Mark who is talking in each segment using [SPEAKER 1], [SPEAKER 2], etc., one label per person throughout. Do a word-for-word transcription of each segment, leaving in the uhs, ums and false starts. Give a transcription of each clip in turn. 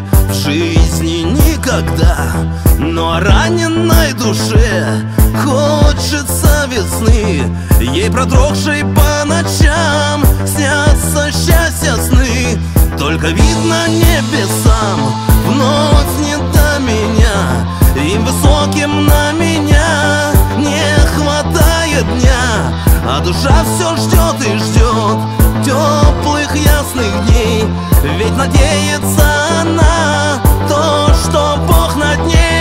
[SPEAKER 1] в жизни никогда, но раненой душе хочется весны. Ей продрогшей по ночам снятся счастья сны. Только видно небесам вновь не до меня, им высоким на меня не хватает дня. А душа все ждет и ждет теплых ясных дней, ведь надеется она то, что Бог над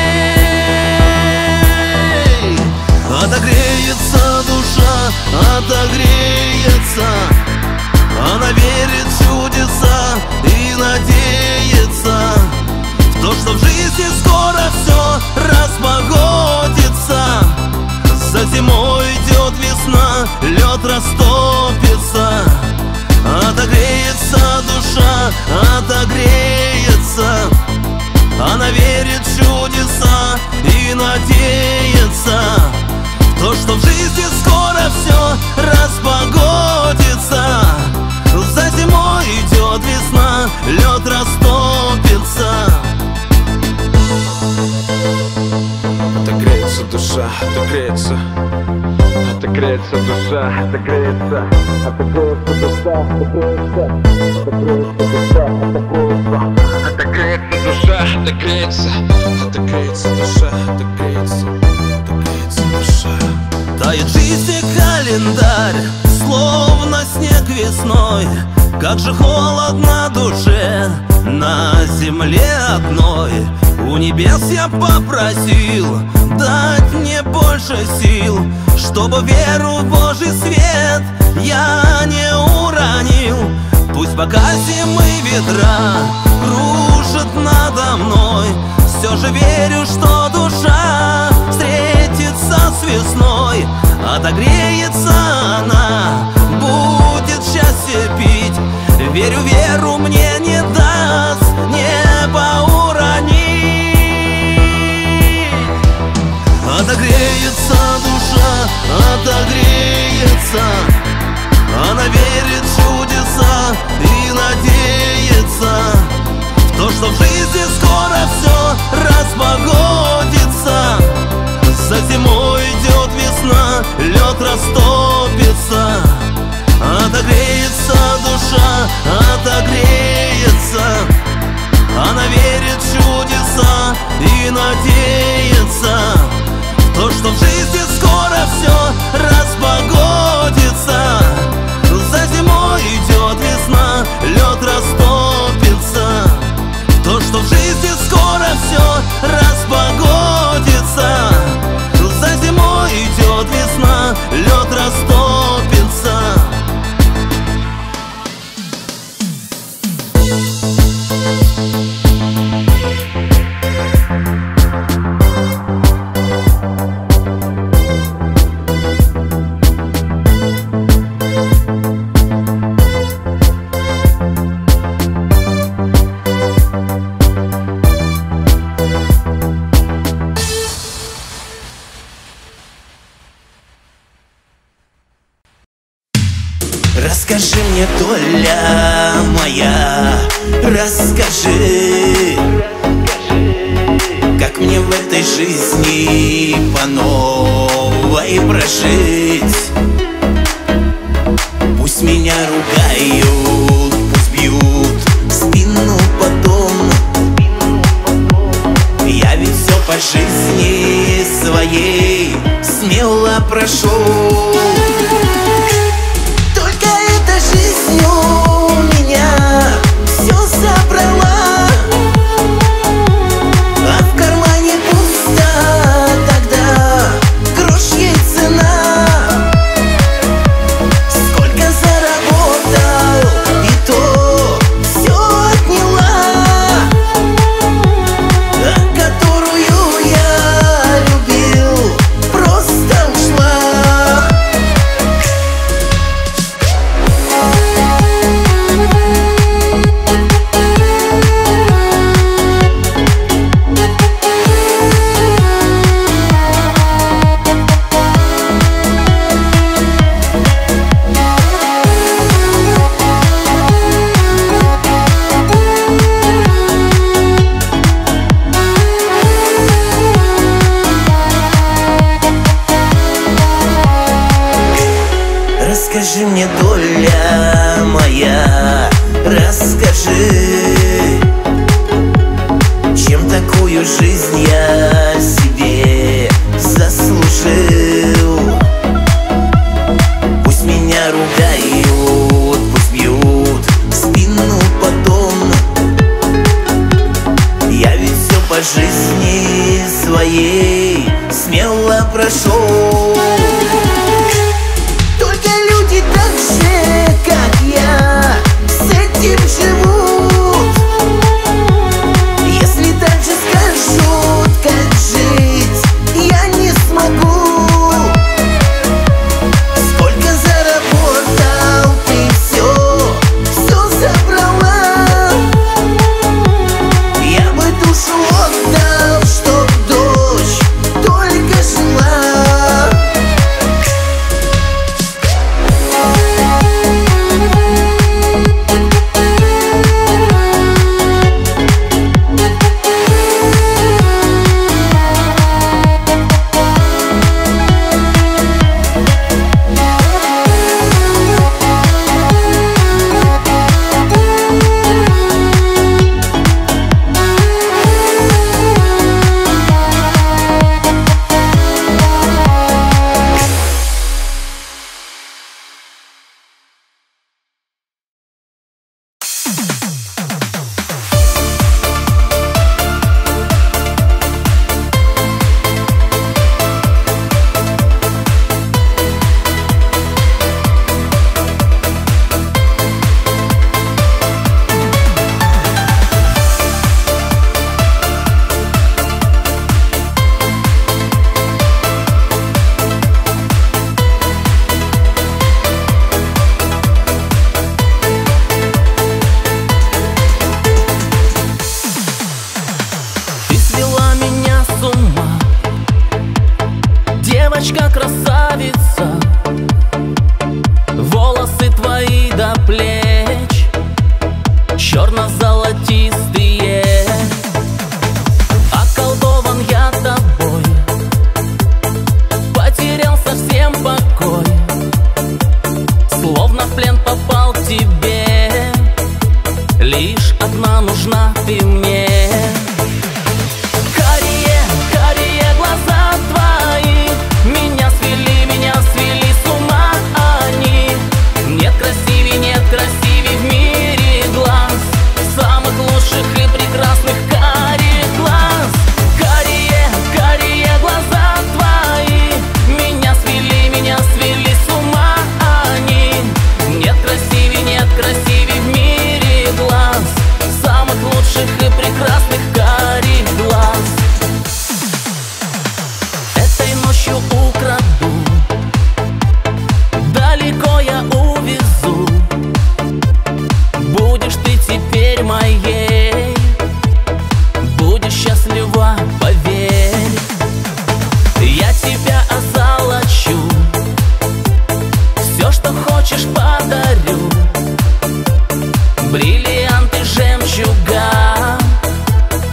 [SPEAKER 1] ней. Отогреется душа, отогреется, она верит в чудеса и надеется в то, что в жизни скоро все распогодится. За зимой идет весна, лед растопится. Отогреется душа, отогреется, она верит в чудеса и надеется в то, что в жизни скоро все распогодится. За зимой идет весна, лед растопится.
[SPEAKER 2] Отогреется душа, отогреется, отогреется душа, отогреется, отогреется душа, отогреется, отогреется душа, отогреется, отогреется душа, отогреется, отогреется душа, отогреется, отогреется душа.
[SPEAKER 1] Тает жизни календарь, словно снег весной. Как же холодно душе на земле одной. У небес я попросил дать мне больше сил, чтобы веру в Божий свет я не уронил. Пусть пока зимы ветра кружат надо мной, все же верю, что душа встретится с весной. Отогреется она, будет счастье пить. Верю, веру мне не даст небо уронить. Отогреется душа, отогреется, она верит в чудеса и надеется в то, что в жизни скоро все распогодится. За зимой идет весна, лед растопится. Отогреется душа, отогреется, она верит в чудеса и надеется в то, что в жизни скоро все распогодится. За зимой идет весна, лед растопится. То, что в жизни скоро все распогодится. За зимой идет весна, лед растопится.
[SPEAKER 3] Расскажи мне, доля моя, расскажи, как мне в этой жизни по новой прожить. Пусть меня ругают, пусть бьют в спину потом, я ведь все по жизни своей смело прошел. Жизнью меня все забрала, а в кармане пусто, тогда грош ей цена. Сколько заработал, и то все отняла, а которую я любил, просто ушла. мне, доля моя, расскажи, чем такую жизнь я себе заслужил. Пусть меня ругают, пусть бьют в спину потом, я ведь все по жизни своей смело прошел. Только люди так же, как я, с этим живут. Если так же скажут, как жить, я не смогу. Сколько заработал, ты все, все забрала. Я бы душу отдал, чтоб дочь только жила. Девочка-красавица, волосы твои до плеч черно-золотистые. Околдован я тобой, потерял совсем покой, словно в плен попал к тебе. Лишь одна нужна ты мне. Бриллианты, жемчуга,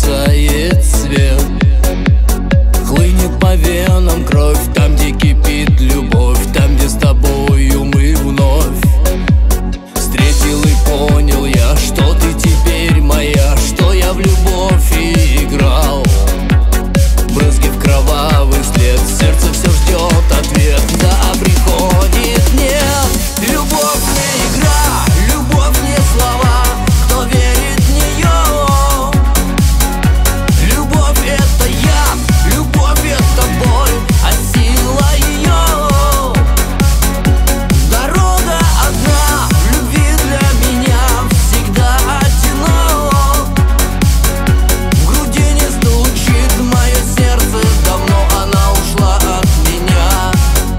[SPEAKER 4] мерцает свет. Хлынет по венам кровь, там, где кипит любовь, там, где с тобою мы вновь. Встретил и понял я, что ты теперь моя, что я в любовь и играл. Брызги в кровавый след, сердце все ждет ответ, да приходит нет. Любовь не игра, любовь не слова, кто верит в нее. Любовь это яд, любовь это боль, а сила ее. Дорога одна, в любви для меня всегда одинок. В груди не стучит мое сердце, давно она ушла от меня.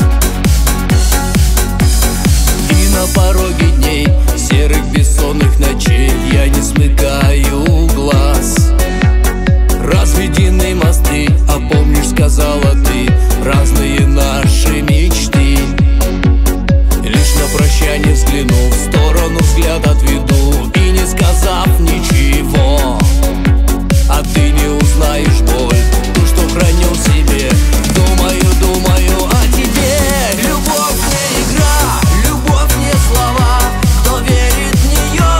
[SPEAKER 4] И на пороге дней, серых бессонных ночей, я не смыкаю глаз. Разведены мосты, а помнишь, сказала ты, разные наши мечты. Лишь на прощание взглянув, в сторону взгляд отведу, и не сказав ничего. А ты не узнаешь боль, ту, что храню в себе. Думаю, думаю о тебе. Любовь не игра, любовь не слова, кто верит в нее.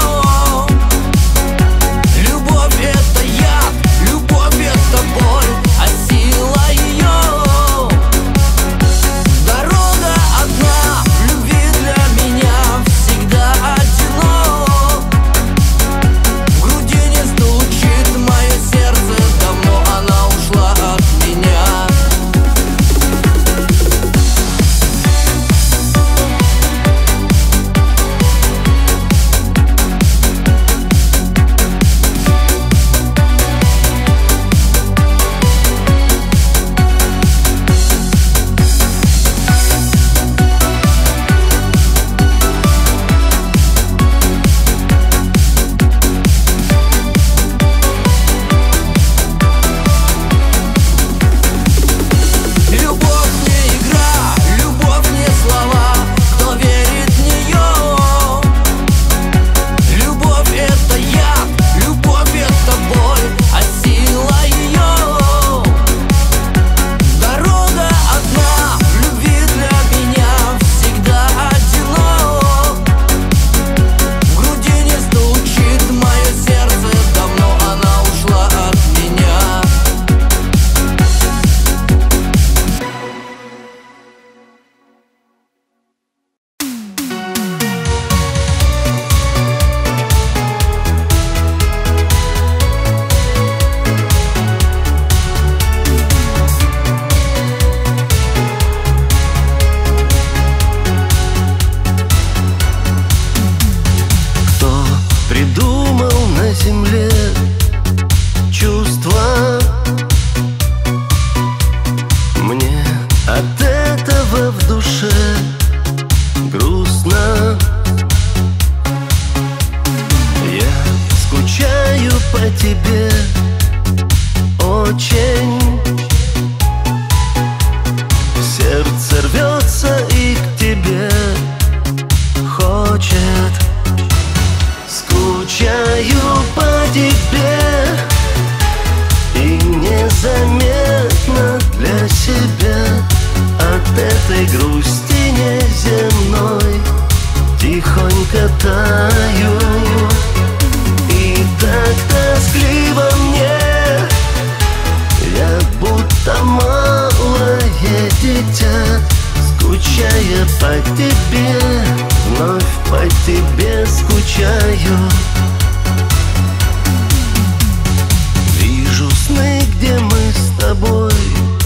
[SPEAKER 4] Любовь это яд, любовь это боль, а сила ее. Дорога одна, в любви для меня всегда одинок. В груди не стучит мое сердце, давно она ушла от меня. Любовь не игра, любовь не слова, кто верит в нее. Любовь это яд, любовь это боль, а сила ее. Дорога одна, в любви для меня всегда одинок. В груди не стучит мое сердце, давно она ушла от меня.
[SPEAKER 1] Кто придумал на земле чувства? Мне от этого в душе грустно. Я скучаю по тебе очень. Сердце рвется и к тебе хочет. Скучаю по тебе и незаметно для себя от этой грусти неземной тихонько таю. И так тоскливо мне, я будто малое дитя, скучая по тебе, вновь по тебе скучаю. Вижу сны, где мы с тобой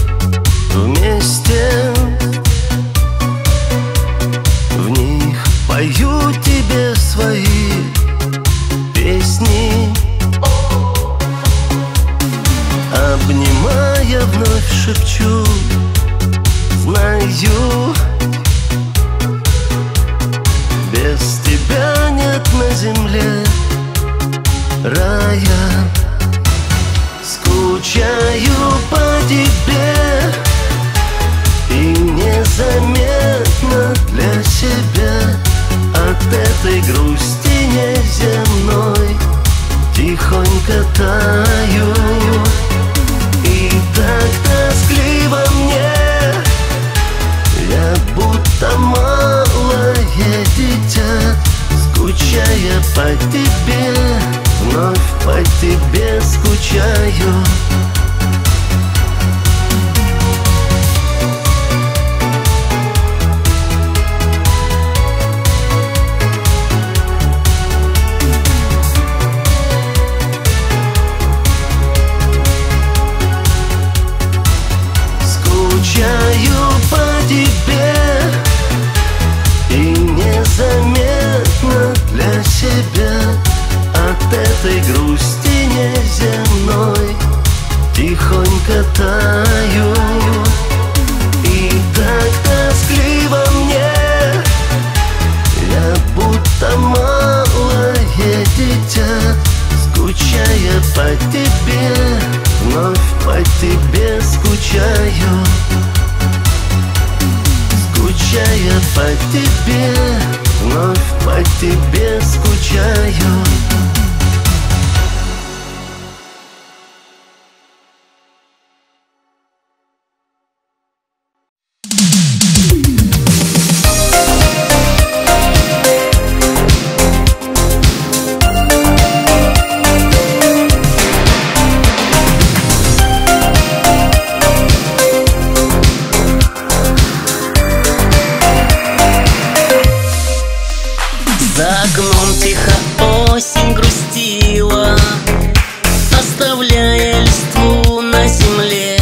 [SPEAKER 1] вместе. В них пою тебе свои песни. Обнимая, вновь шепчу: знаю, без тебя нет на земле рая. Скучаю по тебе и незаметно для себя от этой грусти неземной тихонько таю. катаю. И так тоскливо мне, я будто малое дитя, скучая по тебе, вновь по тебе скучаю. Скучая по тебе, вновь по тебе скучаю.
[SPEAKER 3] За окном тихо осень грустила, оставляя листву на земле.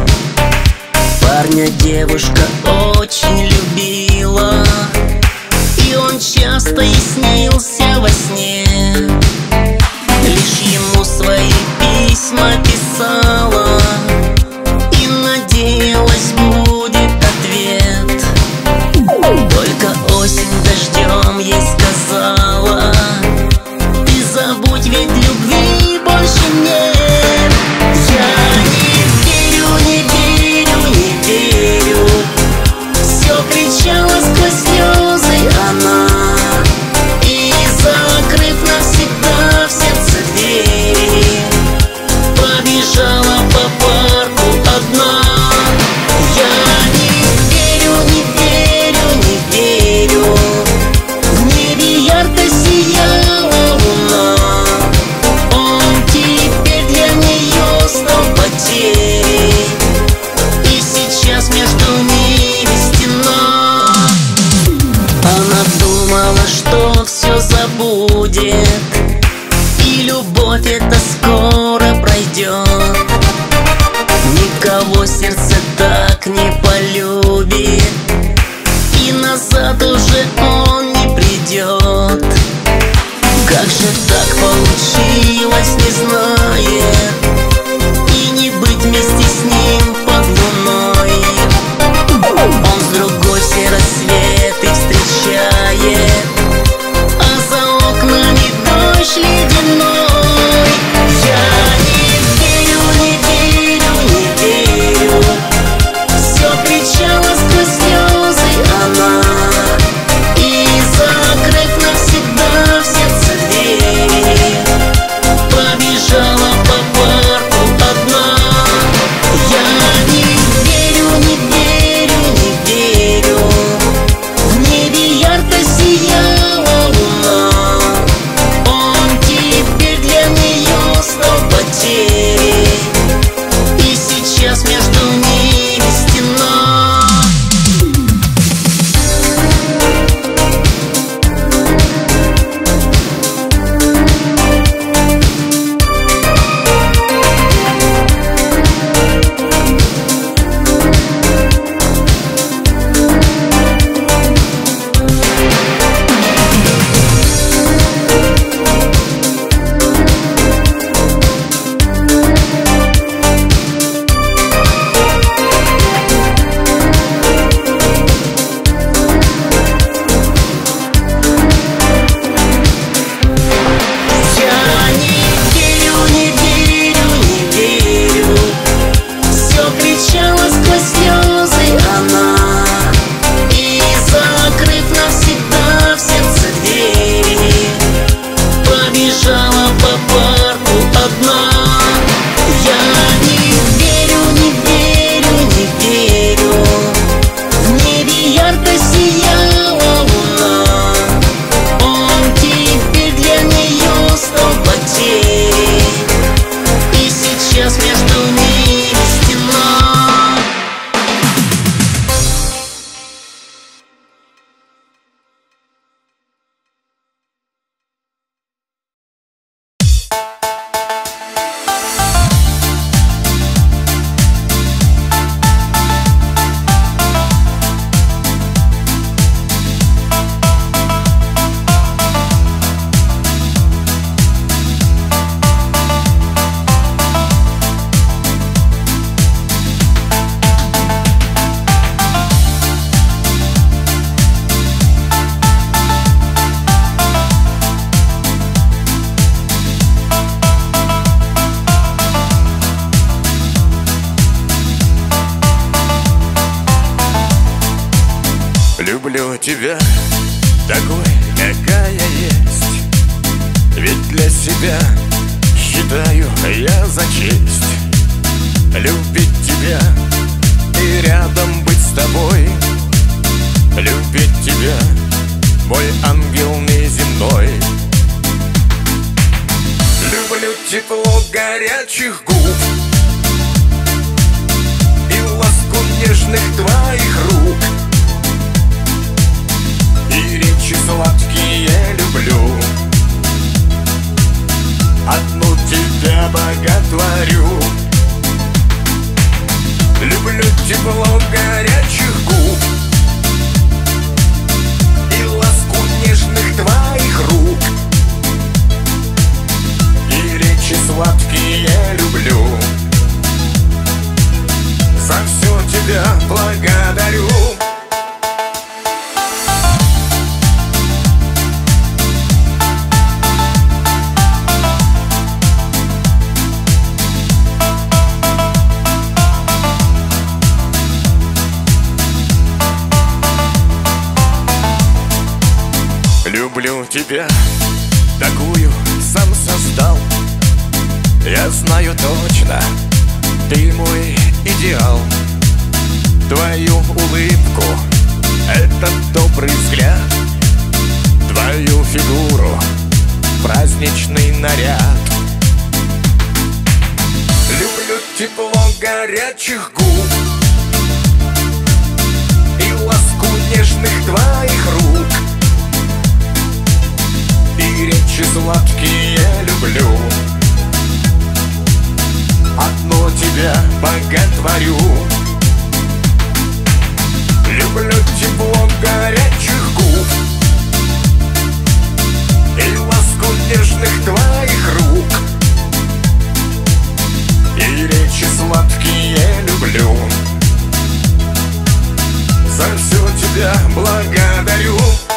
[SPEAKER 3] Парня девушка очень любила, и он часто ей снился во сне. Лишь ему свои письма писала и надеялась, будет ответ. Только осень дождем ей сказала: ты забудь, ведь любви больше нет. Я не верю, не верю, не верю, все кричала сквозь слезы она. И закрыв навсегда в сердце двери, побежала по парку одна. Я не верю, не верю, не верю, в небе ярко сияла луна. Он теперь для нее стал потерей, и сейчас между ними стена. Она думала, что все забудет, и любовь эта скоро пройдет. Никого сердце так не полюбит, и назад уже он не придет. Как же так получилось, не знает, и не быть вместе с ним под луной. Он с другой все рассветы встречает, а за окнами дождь ледяной. Я не верю, не верю, не верю, все кричала сквозь слезы она. И закрыв навсегда в сердце двери, побежала по парку одна. Я не верю, не верю, не верю, в небе ярко сияла луна. Он теперь для нее стал потерей, и сейчас между ними стена. Я не верю, не верю, не верю, все кричала сквозь слезы она. И закрыв навсегда в сердце двери, побежала по парку одна. Я не верю, не верю, не верю, в небе ярко сияла луна. Он теперь для нее стал потерей, и сейчас между ними стена.
[SPEAKER 5] люблю тебя такой, какая есть. Ведь для себя считаю я за честь любить тебя и рядом быть с тобой. Любить тебя, мой ангел неземной. Люблю тепло горячих губ и ласку нежных твоих рук, и речи сладкие люблю. Одну тебя боготворю. Люблю тепло горячих губ и ласку нежных твоих рук, и речи сладкие люблю. За все тебя благодарю. Люблю тебя такую, сам создал. Я знаю точно, ты мой идеал. Твою улыбку, этот добрый взгляд, твою фигуру, праздничный наряд. Люблю тепло горячих губ и ласку нежных твоих рук, и речи сладкие люблю. Одно тебя боготворю. Люблю тепло горячих губ и ласку нежных твоих рук, и речи сладкие люблю. За все тебя благодарю.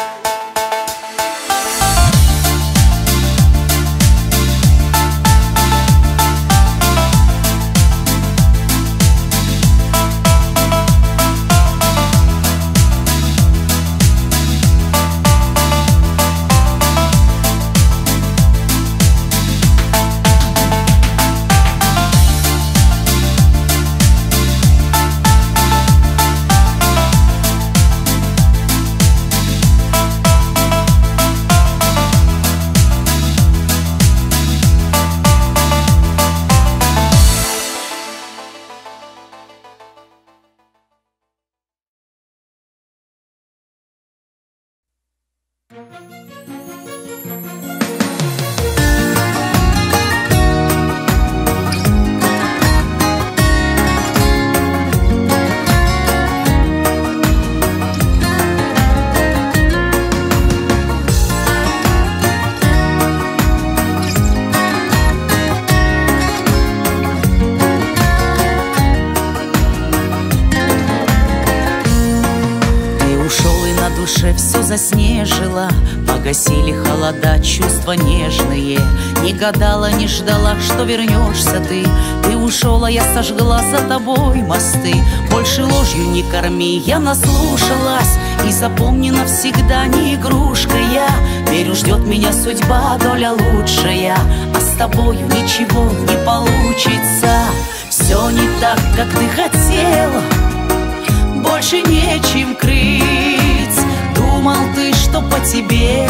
[SPEAKER 6] Все заснежила, погасили холода, чувства нежные. Не гадала, не ждала, что вернешься ты. Ты ушел, а я сожгла за тобой мосты. Больше ложью не корми, я наслушалась. И запомни навсегда, не игрушка я. Верю, ждет меня судьба, доля лучшая, а с тобою ничего не получится. Все не так, как ты хотела, больше нечем крыть. Думал ты, что по тебе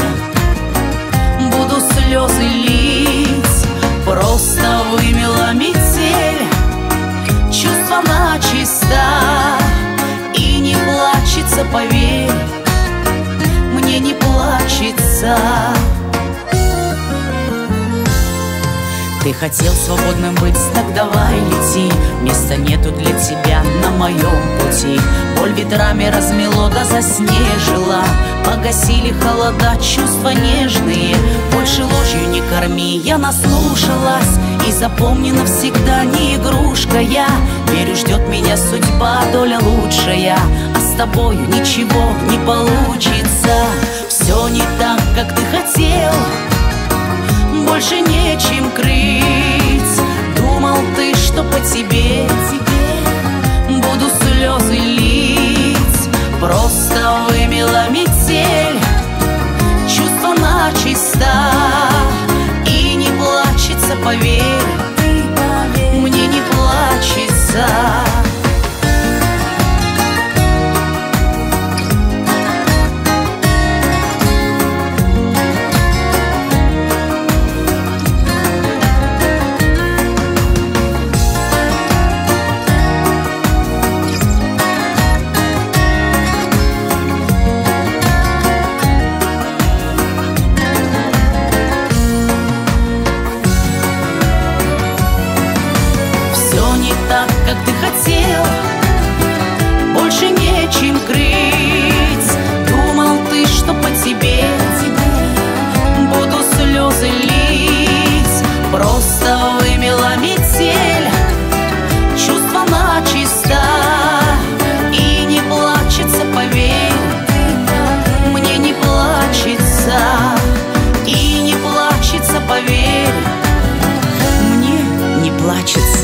[SPEAKER 6] буду слезы лить. Просто вымела метель, чувства начисто, и не плачется, поверь, мне не плачется. Ты хотел свободным быть, так давай лети. Места нету для тебя на моем пути. Боль ветрами размело да заснежила, погасили холода, чувства нежные. Больше ложью не корми, я наслушалась. И запомни навсегда, не игрушка я. Верю, ждет меня судьба, доля лучшая, а с тобою ничего не получится. Все не так, как ты хотел, больше нечем крыть. Думал ты, что по тебе буду слезы лить. Просто вымела так, как ты хотел, больше нечем крыть. Думал ты, что по тебе буду слезы лить. Просто вымела метель, чувства начисто, и не плачется, поверь, мне не плачется, и не плачется, поверь, мне не плачется.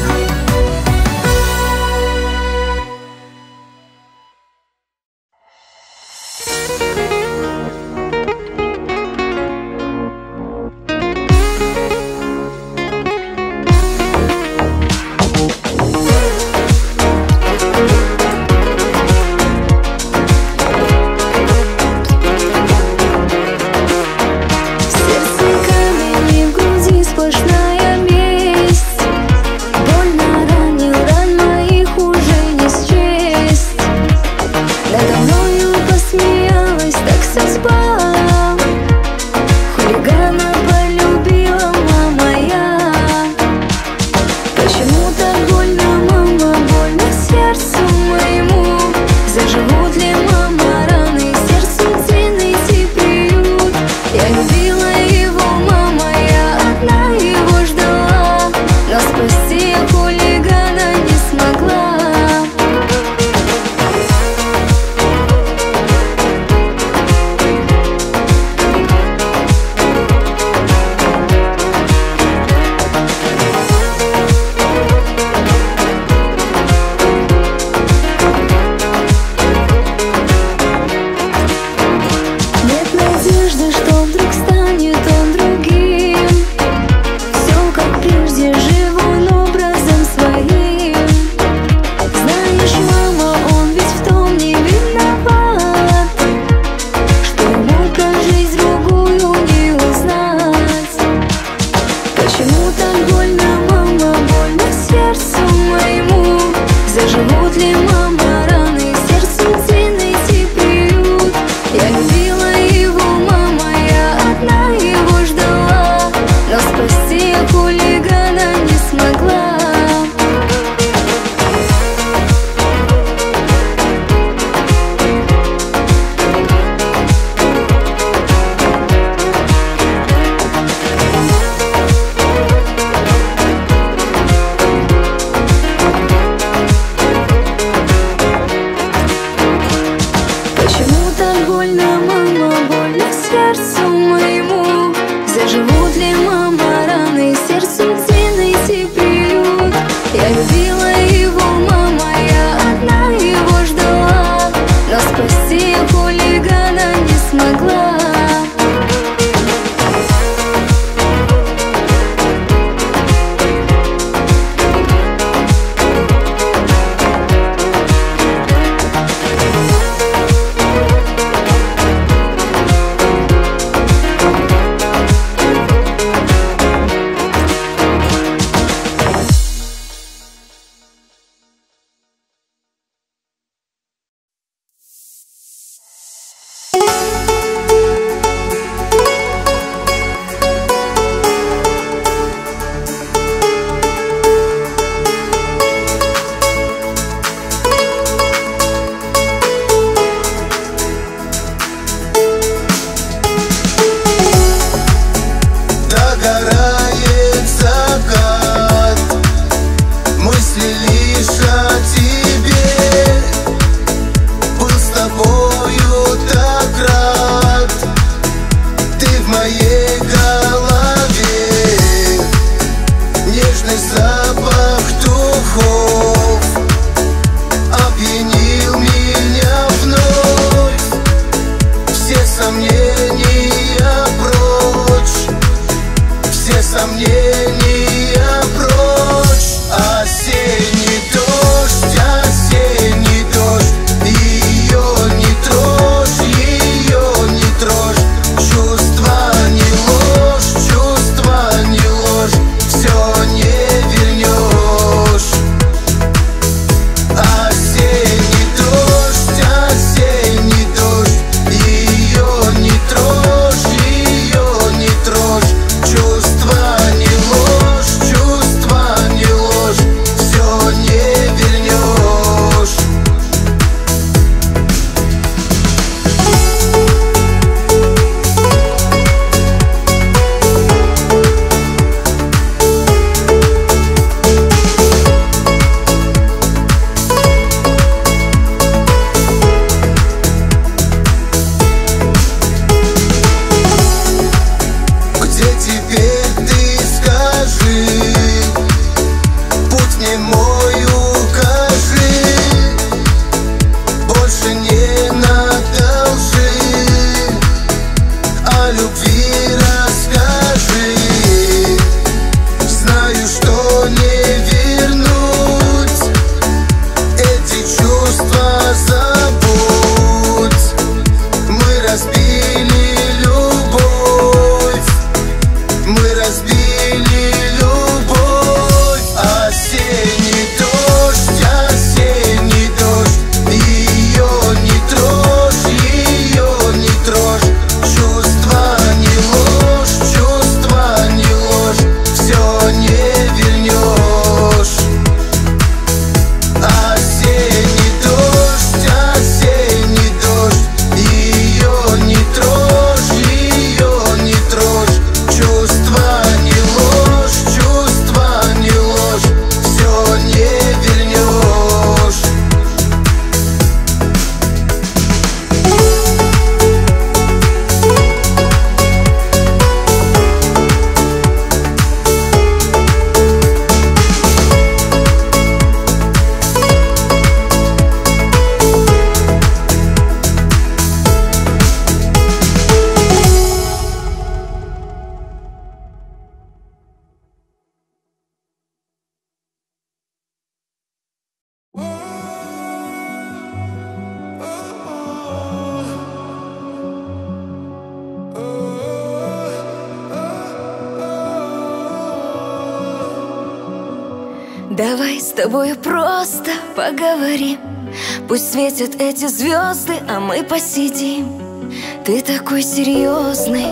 [SPEAKER 7] Давай с тобой просто поговорим. Пусть светят эти звезды, а мы посидим. Ты такой серьезный.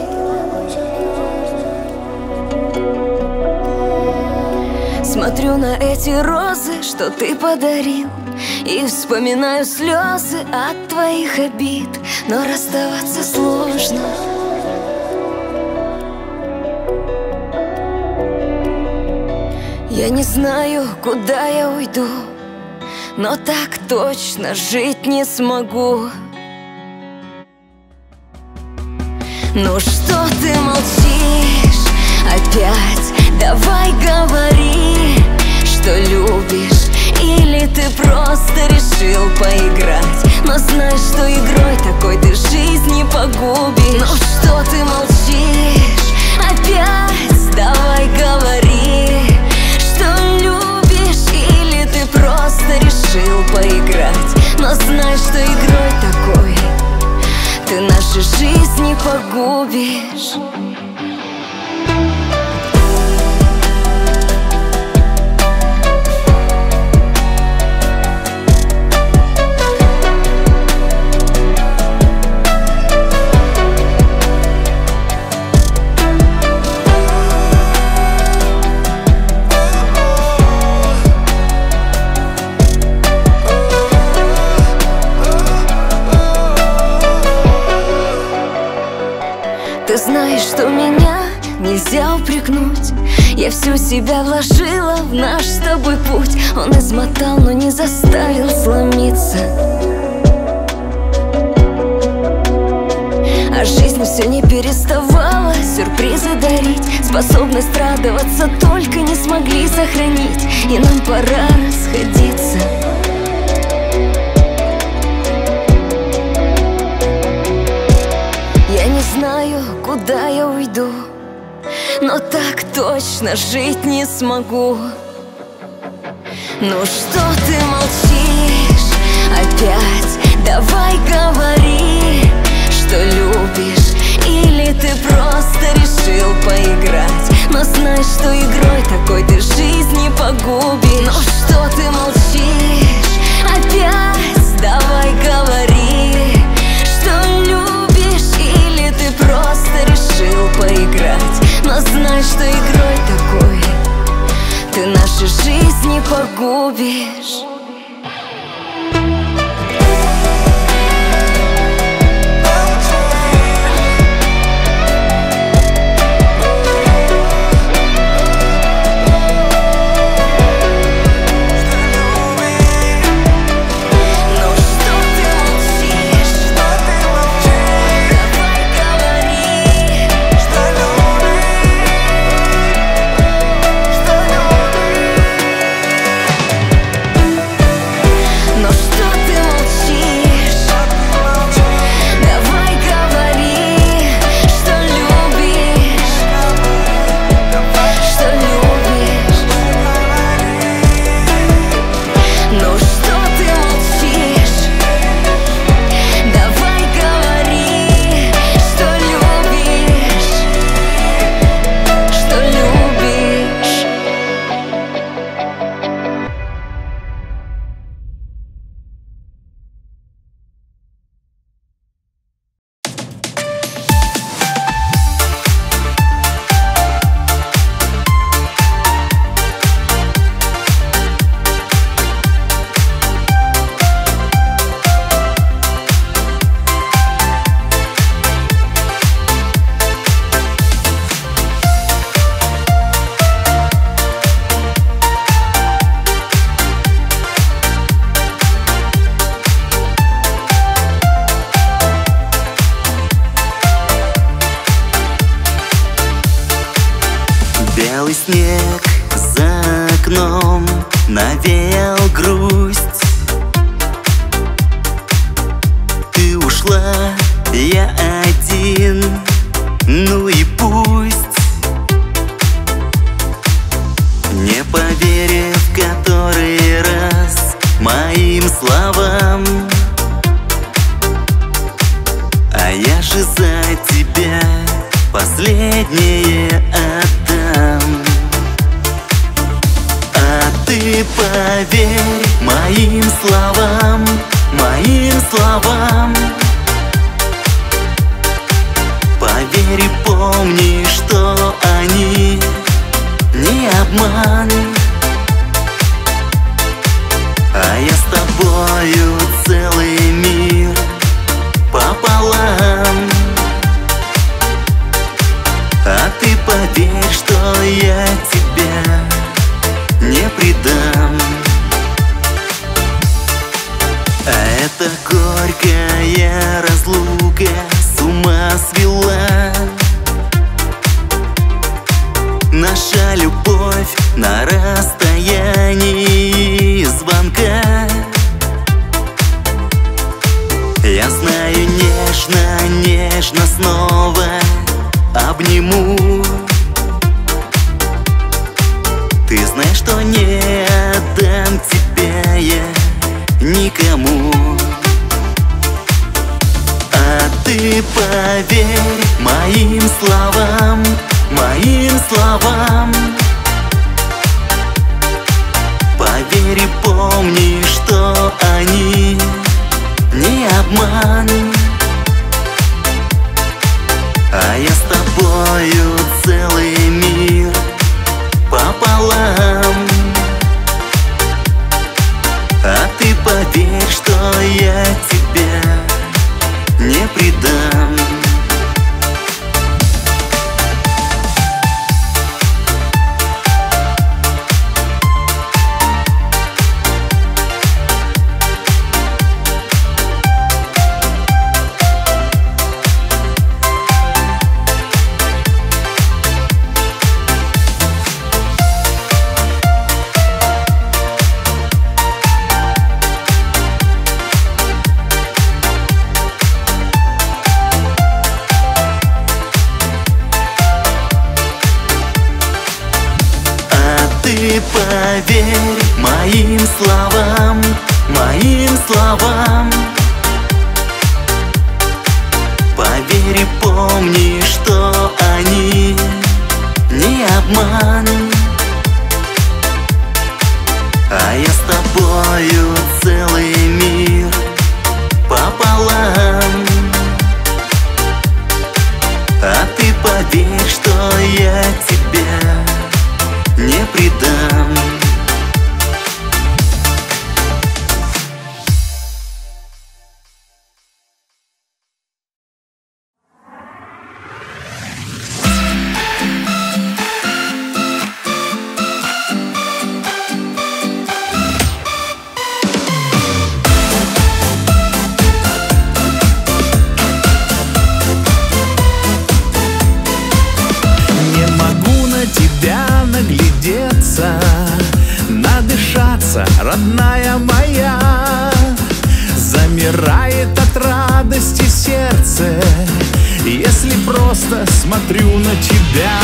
[SPEAKER 7] Смотрю на эти розы, что ты подарил, и вспоминаю слезы от твоих обид. Но расставаться сложно. Я не знаю, куда я уйду, но так точно жить не смогу. Ну что ты молчишь опять? Давай говори, что любишь, или ты просто решил поиграть. Но знай, что игрой такой ты жизнь не погубишь. Ну что ты молчишь опять? Давай говори, что любишь, или ты просто решил поиграть. Но знай, что игрой такой ты нашу жизнь не погубишь. Ты знаешь, что меня нельзя упрекнуть. Я всю себя вложила в наш с тобой путь. Он измотал, но не заставил сломиться. А жизнь все не переставала сюрпризы дарить. Способность радоваться только не смогли сохранить. И нам пора расходиться. Я не знаю, куда я уйду, но так точно жить не смогу. Ну что ты молчишь опять? Давай говори, что любишь, или ты просто решил поиграть. Но знай, что игрой такой ты жизнь не погубишь. Ну что ты молчишь опять? Давай говори, что любишь, или ты просто решил поиграть. Но знай, что игрой такой ты нашу жизнь не погубишь.
[SPEAKER 1] Белый снег за окном навеял грусть. Ты ушла, я один, ну и пусть. Не поверив который раз моим словам, а я же за тебя последнее отдам. А ты ты поверь моим словам, моим словам. Поверь и помни, что они не обман. А я с тобою целый мир пополам. А ты поверь, что я тебя не предам. А эта горькая разлука с ума свела. Наша любовь на расстоянии звонка. Я знаю, нежно, нежно снова обниму. Ты знаешь, что не отдам тебя я никому. А ты поверь моим словам, моим словам. Поверь и помни, что они не обман. А я с тобою целый мир пополам. А ты поверь, что я тебя не предам. Ты поверь моим словам, моим словам. Поверь и помни, что они не обман. А я с тобою целый мир пополам. А ты поверь, что я тебя не предам.
[SPEAKER 8] Надышаться, родная моя. Замирает от радости сердце, если просто смотрю на тебя.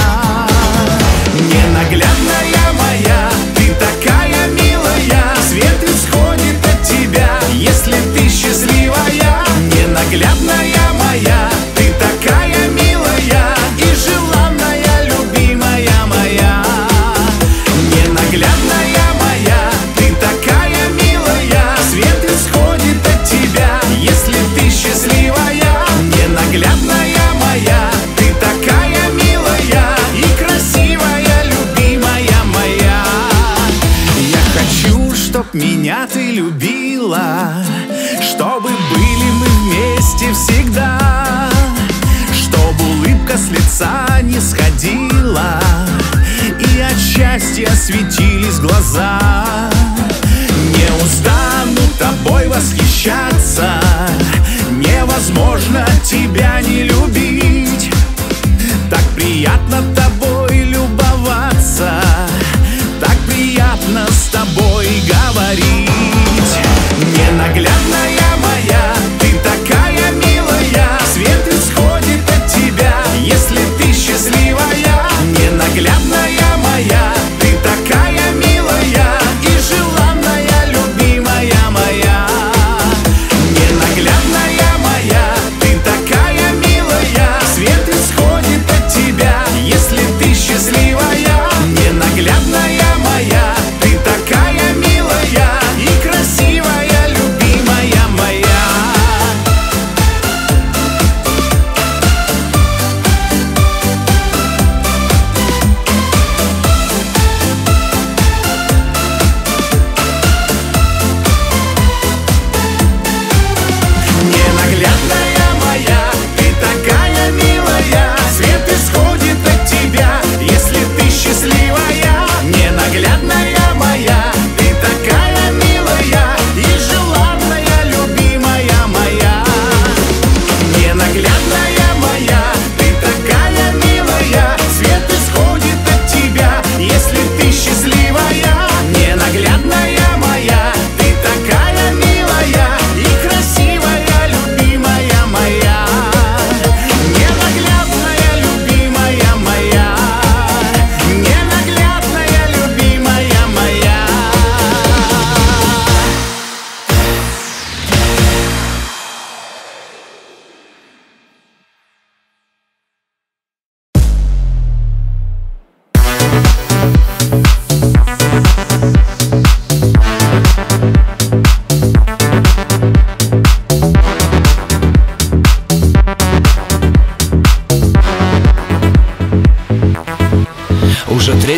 [SPEAKER 8] Ненаглядная моя, ты такая милая. Свет исходит от тебя, если ты счастливая. Ненаглядная моя, ты такая милая и желанная, любимая моя. Ненаглядная моя, ты такая милая. Свет исходит от тебя, если ты счастливая. Ненаглядная моя, ты такая милая и красивая, любимая моя. Я хочу, чтоб меня ты любила, чтобы были мы вместе всегда, чтоб улыбка с лица не сходила и от счастья светились глаза. Не устану тобой восхищаться, невозможно тебя не любить. Так приятно тобой любоваться, так приятно с тобой говорить. Ненаглядная моя, ты такая милая. Свет исходит от тебя, если ты счастливая. Ненаглядная моя, ты такая милая и желанная.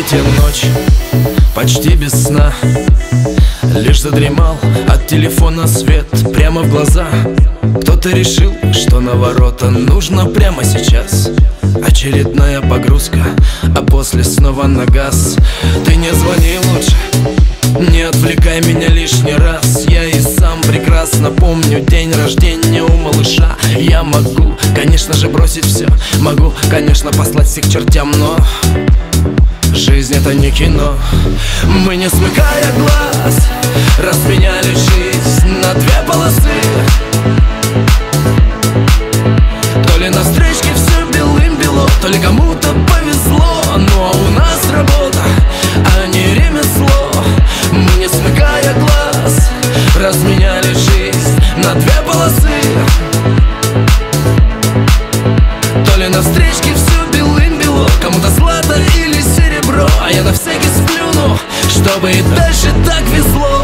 [SPEAKER 2] Третья ночь, почти без сна. Лишь задремал от телефона свет прямо в глаза. Кто-то решил, что на ворота нужно прямо сейчас. Очередная погрузка, а после снова на газ. Ты не звони лучше, не отвлекай меня лишний раз. Я и сам прекрасно помню день рождения у малыша. Я могу, конечно же, бросить все. Могу, конечно, послать всех к чертям, но жизнь это не кино. Мы, не смыкая глаз, разменяли жизнь на две полосы. То ли на встречке все белым-бело, то ли кому-то повезло. Ну а у нас работа, а не ремесло. Мы, не смыкая глаз, разменяли жизнь на две полосы. То ли на встречке все белым-бело, кому-то злато или серебро. А я на всякий сплюну, чтобы и дальше так везло.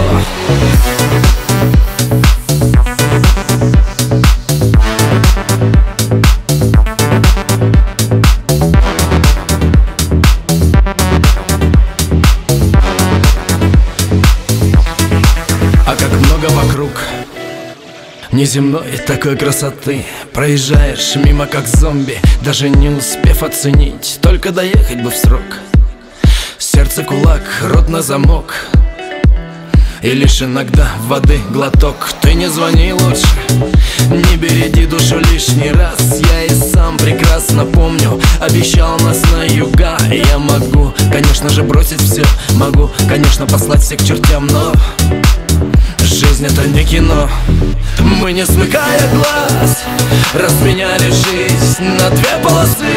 [SPEAKER 2] А как много вокруг неземной такой красоты. Проезжаешь мимо как зомби, даже не успев оценить. Только доехать бы в срок. Сердце кулак, рот на замок, и лишь иногда воды глоток. Ты не звони лучше, не береди душу лишний раз. Я и сам прекрасно помню, обещал нас на юга. Я могу, конечно же, бросить все. Могу, конечно, послать всех к чертям, но жизнь это не кино. Мы, не смыкая глаз, разменяли жизнь на две полосы.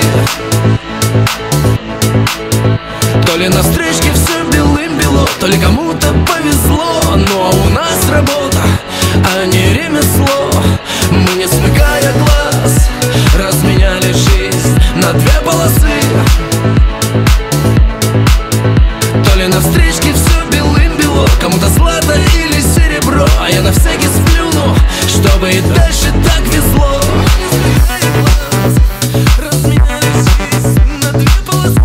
[SPEAKER 2] То ли на встречке все белым-бело, то ли кому-то повезло. Ну а у нас работа, а не ремесло. Мы, не смыкая глаз, разменяли жизнь на две полосы. То ли на встречке все белым-бело, кому-то злато или серебро. А я на всякий сплюну, чтобы и дальше так везло. Разменяли жизнь на две полосы.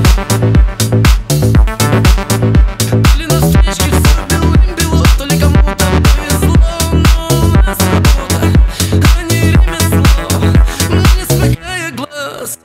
[SPEAKER 2] То ли на встречке все белым-бело, то ли кому-то повезло. Но у нас работа, а не ремесло. Мы, не смыкая глаз.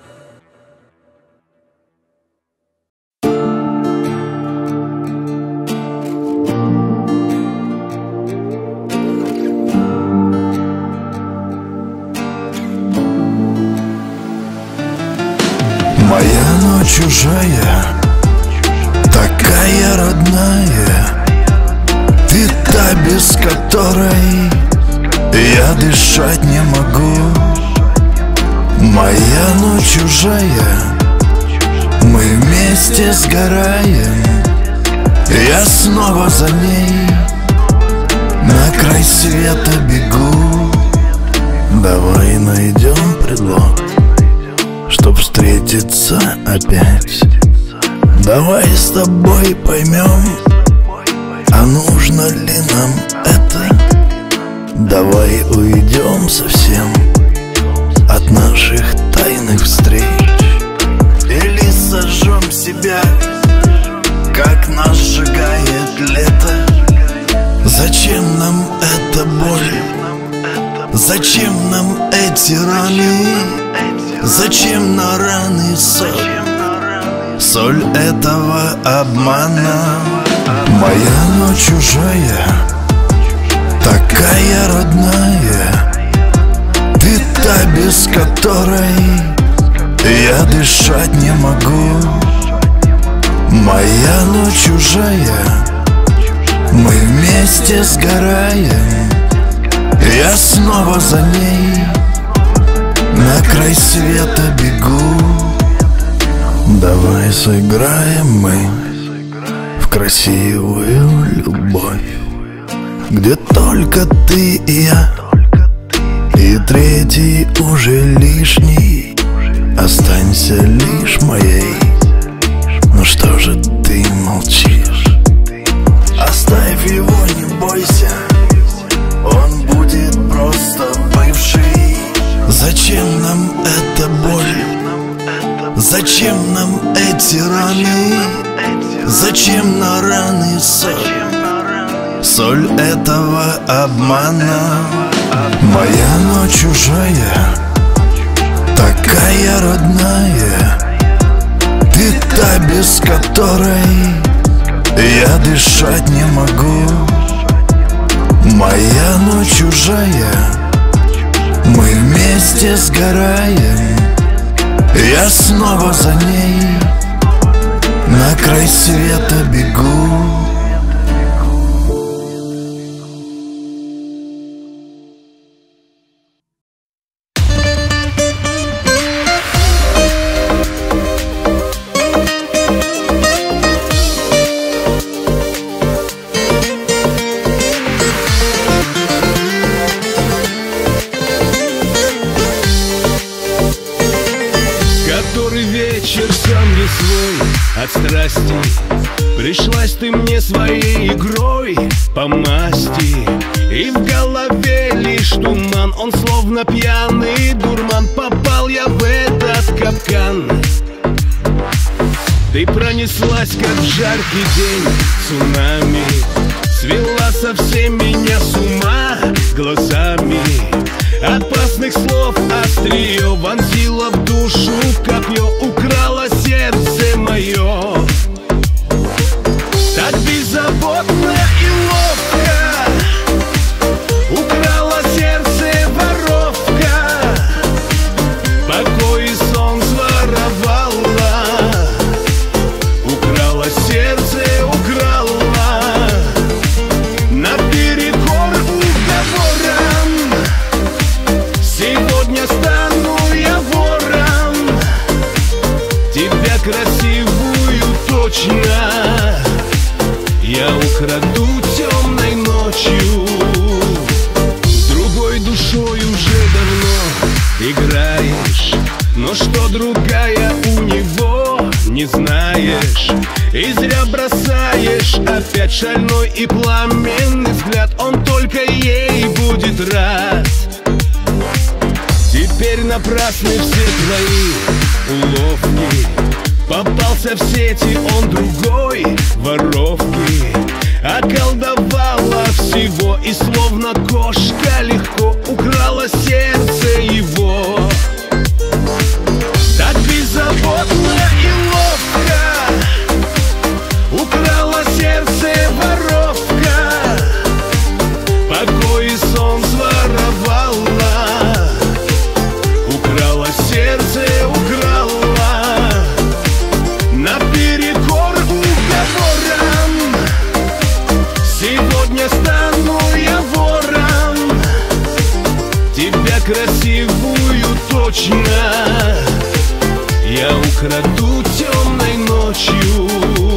[SPEAKER 9] Моя ночь чужая, такая родная. Ты та, без которой я дышать не могу. Моя ночь чужая, мы вместе сгораем. Я снова за ней на край света бегу. Давай найдем предлог, чтоб встретиться опять. Давай с тобой поймем, а нужно ли нам это. Давай уйдем совсем от наших тайных встреч. Или сожжем себя, как нас сжигает лето. Зачем нам эта боль? Зачем нам эти раны? Зачем на раны соль? Соль этого обмана. Моя ночь чужая, такая родная. Ты та, без которой я дышать не могу. Моя ночь чужая, мы вместе сгораем. Я снова за ней на край света бегу. Давай сыграем мы в красивую любовь, где только ты и я, и третий уже лишний. Останься лишь моей. Ну что же ты молчишь? Оставь его, не бойся, он будет просто бывший. Зачем нам эта боль? Зачем нам эти раны? Зачем на раны соль? Соль этого обмана. Моя ночь чужая, такая родная. Ты та, без которой я дышать не могу. Моя ночь чужая, мы вместе сгораем. Я снова за ней на край света бегу.
[SPEAKER 8] От страсти пришлась ты мне своей игрой по масти, и в голове лишь туман, он словно пьяный дурман. Попал я в этот капкан. Ты пронеслась, как в жаркий день цунами, свела совсем меня с ума глазами. Опасных слов острие вонзила в душу копье, украла сердце мое. Так беззаботно и ловко украла сердце воровка, покой и сон своровала. Украла сердце, украла наперекор уговорам. Сегодня стану я вором, тебя красивую точно я украду темной ночью. С другой душой уже давно играешь, но что другая у него не знаешь. И зря бросаешь опять шальной и пламенный взгляд, он только ей будет рад. Теперь напрасны все твои уловки, попался в сети он другой воровки. Околдовала всего и словно кошка легко украла сердце его. Так беззаботно и ловко украла сердце воровка, покой и сон своровала. Украла сердце, украла наперекор уговорам. Сегодня стану я вором, тебя красивую точно я украду темной ночью.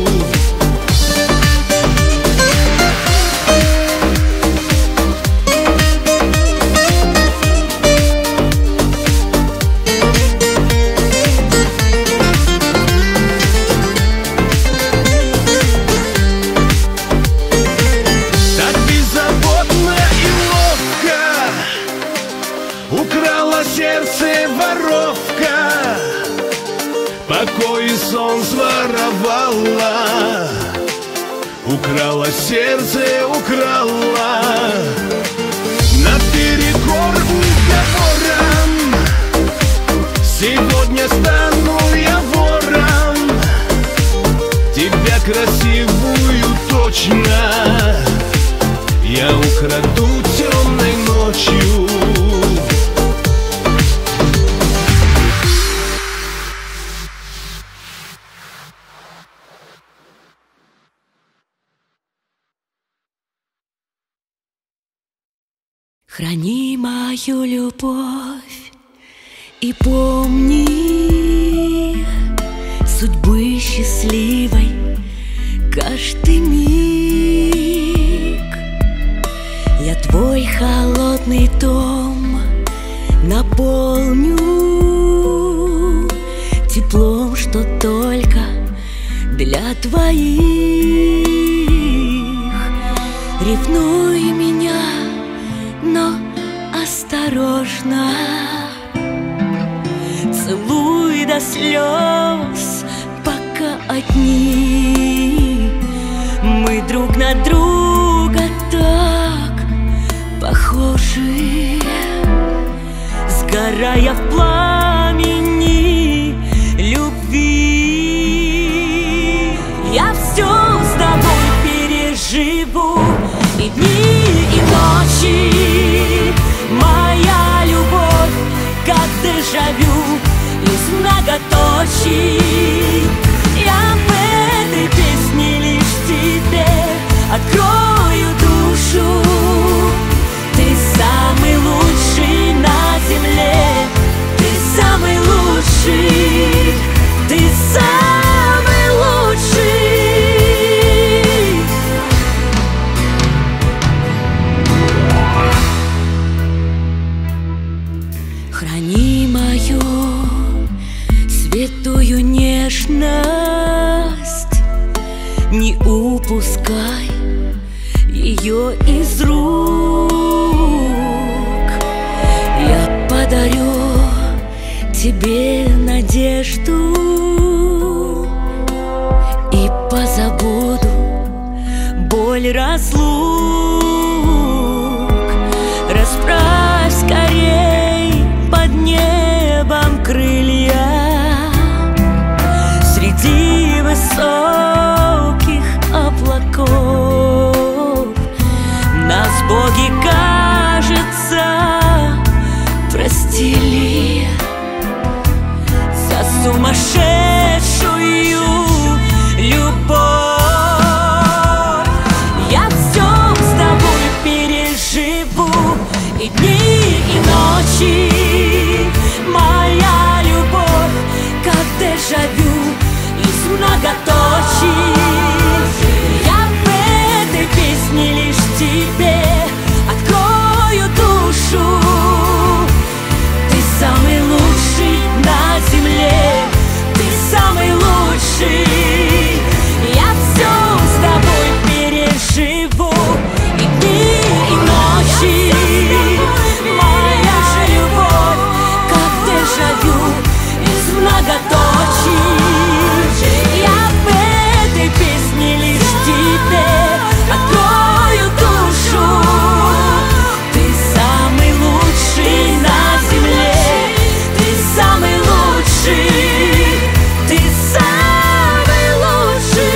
[SPEAKER 8] Сердце воровка, покой и сон своровала. Украла сердце, украла наперекор уговорам. Сегодня стану я вором, тебя красивую точно я украду темной ночью.
[SPEAKER 7] Храни мою любовь и помни судьбы счастливой каждый миг. Я твой холодный дом наполню теплом, что только для твоих. Ревнуй меня, но осторожно, целуй до слез, пока одни. Мы друг на друга так похожи, сгорая в пламени любви. Я все с тобой переживу, и дни, и ночи. Моя любовь, как дежавю из многоточий. Я в этой песне лишь тебе открою душу. Ты самый лучший на земле, ты самый лучший, ты самый лучший. Храни мою святую нежность, не упускай ее из рук. Я подарю тебе надежду и позабуду боль разлук. Расправь скорей под небом крылья, среди высоких облаков. Нас боги, кажется, простили за сумасшедшую любовь. Я все с тобой переживу, и дни, и ночи. Моя любовь, как дежавю из многоточий. Я в этой песне лишь тебе открою душу. Ты самый лучший на земле, ты самый лучший. Я все с тобой переживу, и дни, и ночи. Моя любовь, как дежавю из многоточий. Я в этой песне лишь тебе открою душу. Ты самый лучший на земле, ты самый лучший, ты самый лучший.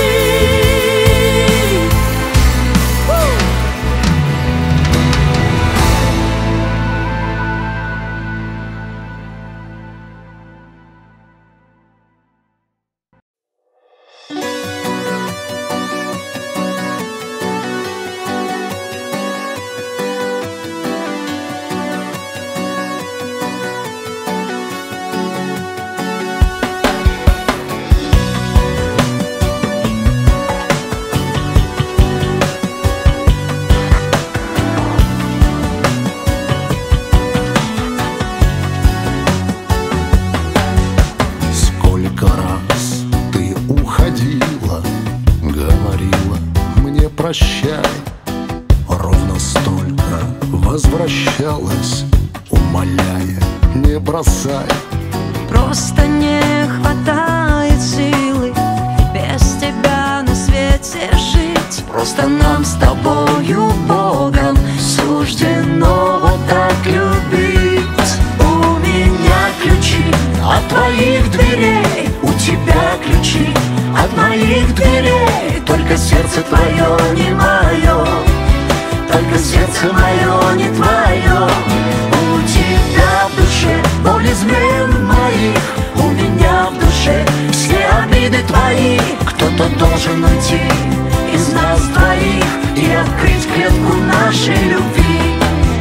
[SPEAKER 9] Сколько раз ты уходила, говорила мне прощай, ровно столько возвращалась, умоляя, не бросай.
[SPEAKER 7] Просто не хватает силы без тебя на свете жить.
[SPEAKER 9] Просто нам с тобою Богом суждено вот так любить. У меня ключи от твоих дверей, у тебя ключи от моих дверей. Только сердце твое не мое, только сердце мое не твое. У тебя в душе боль измен моих, у меня в душе все обиды твои. Кто-то должен уйти из нас двоих и открыть клетку нашей любви.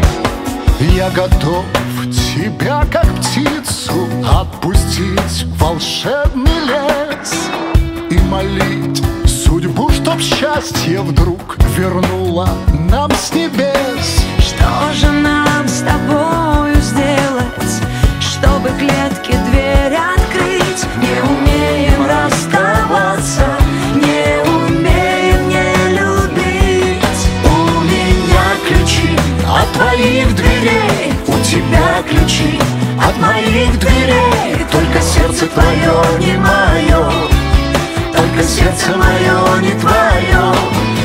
[SPEAKER 9] Я готов тебя, как птицу, отпустить в волшебный лес и молить судьбу, чтоб счастье вдруг вернуло нам с небес.
[SPEAKER 7] Что же нам с тобою сделать, чтобы клетки дверь открыть? Не умеем расставаться, не умеем не любить.
[SPEAKER 9] У меня ключи от твоих дверей, у тебя ключи от моих дверей. Только сердце твое не мое, только сердце мое не твое.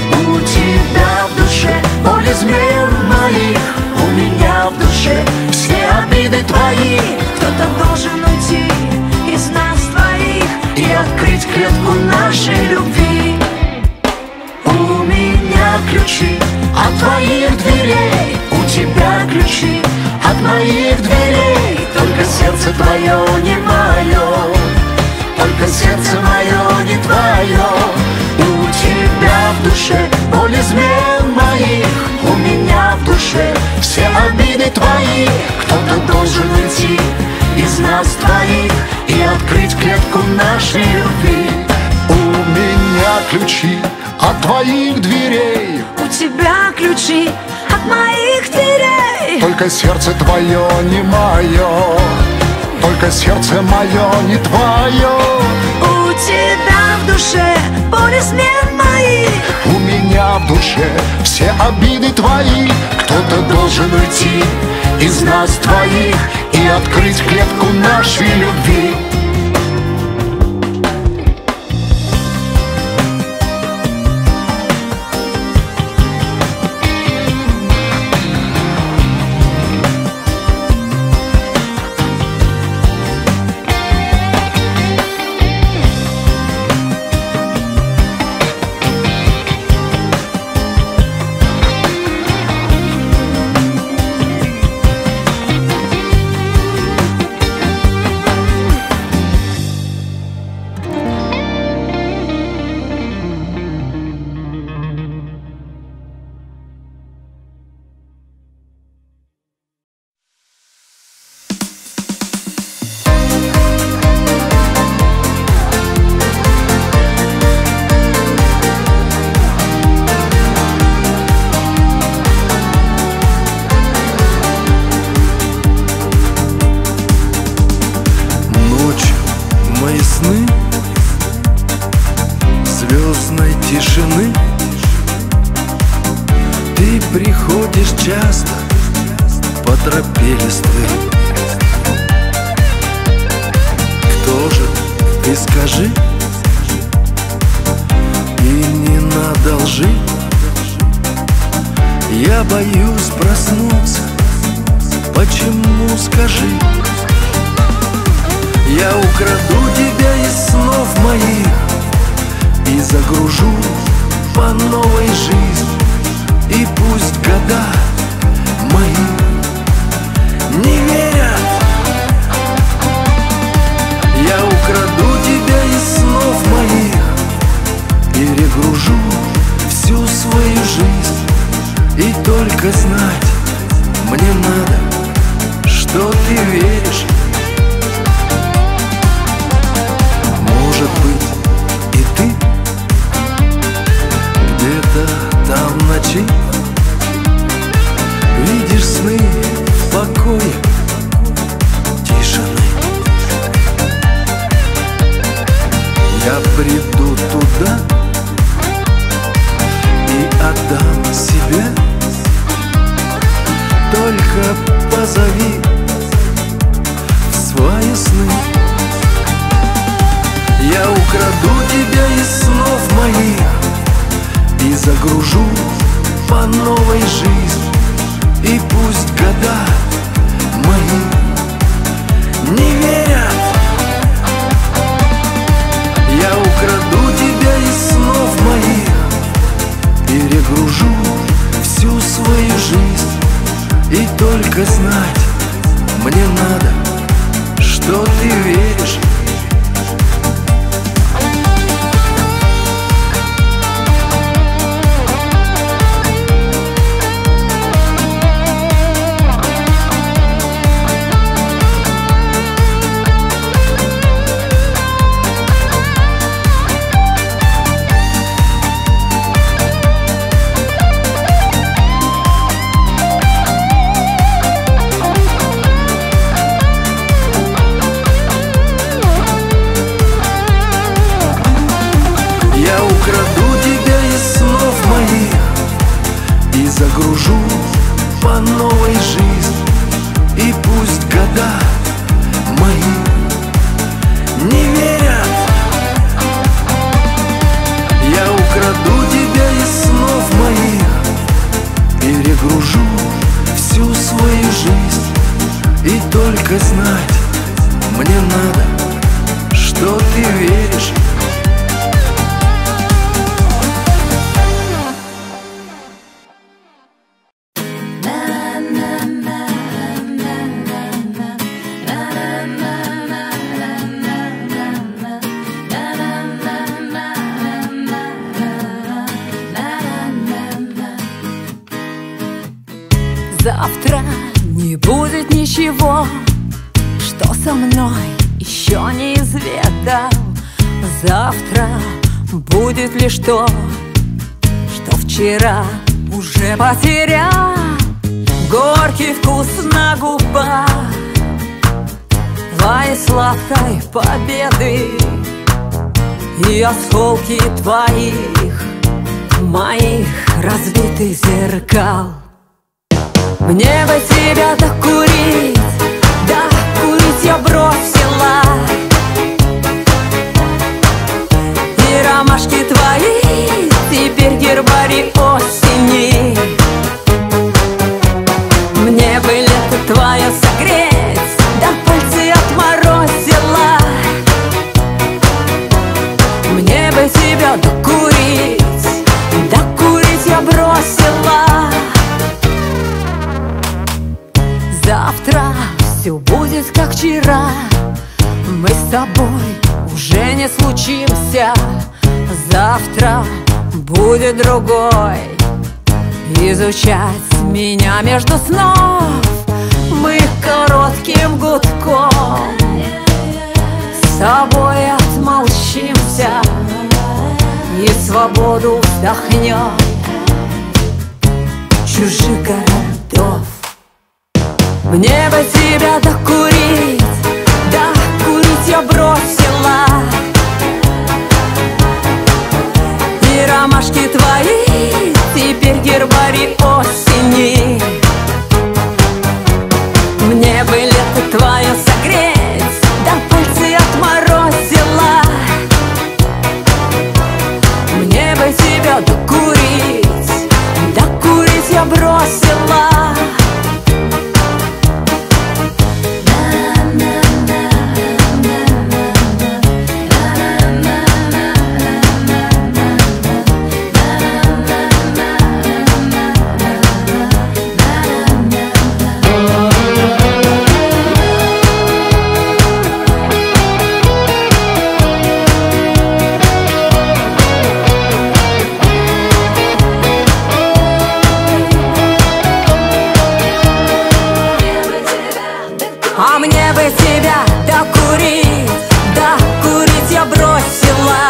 [SPEAKER 9] ключи от моих дверей. Только сердце твое не мое, только сердце мое не твое. У тебя в душе боль измен моих, у меня в душе все обиды твои. Кто-то должен уйти из нас двоих и открыть клетку нашей любви.
[SPEAKER 10] У меня ключи от твоих дверей,
[SPEAKER 7] у тебя ключи от моих дверей.
[SPEAKER 10] только сердце твое не мое, только сердце мое не твое.
[SPEAKER 7] У тебя в душе боль измен моих,
[SPEAKER 10] у меня в душе все обиды твои.
[SPEAKER 9] Кто-то должен уйти из нас двоих и открыть клетку нашей любви.
[SPEAKER 2] Звездной тишины ты приходишь часто по тропе листвы. Кто же ты, скажи, и не надо лжи. Я боюсь проснуться, почему, скажи. Я украду тебя из снов моих и загружу по новой жизни. И пусть года мои не верят, я украду тебя из снов моих, перегружу всю свою жизнь. И только знать мне надо, что ты веришь. Может быть, и ты где-то там в ночи видишь сны в покое тишины. Я приду туда и отдам себя. Только позови в свои сны. Я украду тебя из снов моих и загружу по новой жизни. И пусть года мои не верят, я украду тебя из снов моих, перегружу всю свою жизнь. И только знать мне надо, что ты веришь. Загружу по новой жизни. И пусть года мои не верят, я украду тебя из снов моих, перегружу всю свою жизнь. И только знать мне надо, что ты веришь.
[SPEAKER 7] На Завтра не будет ничего, что со мной еще неизведал. Завтра будет лишь то, что вчера уже потерял. Горький вкус на губах твоей сладкой победы и осколки твоих, моих разбитых зеркал. Мне бы тебя докурить, докурить я бросила, и ромашки твои теперь гербарий осени. Мне бы лето твое согреть, да пальцы отморозила. Мне бы тебя докурить, докурить я бросила. Завтра все будет как вчера, мы с тобой уже не случимся. Завтра будет другой изучать меня между снов. Мы коротким гудком с тобой отмолчимся и свободу вдохнем чужих городов. Мне бы тебя докурить, докурить я бросила, и ромашки твои теперь гербарий осени. Мне бы лето твое согреть, да пальцы отморозила. Мне бы тебя докурить, докурить я бросила. А мне бы тебя докурить, докурить я бросила,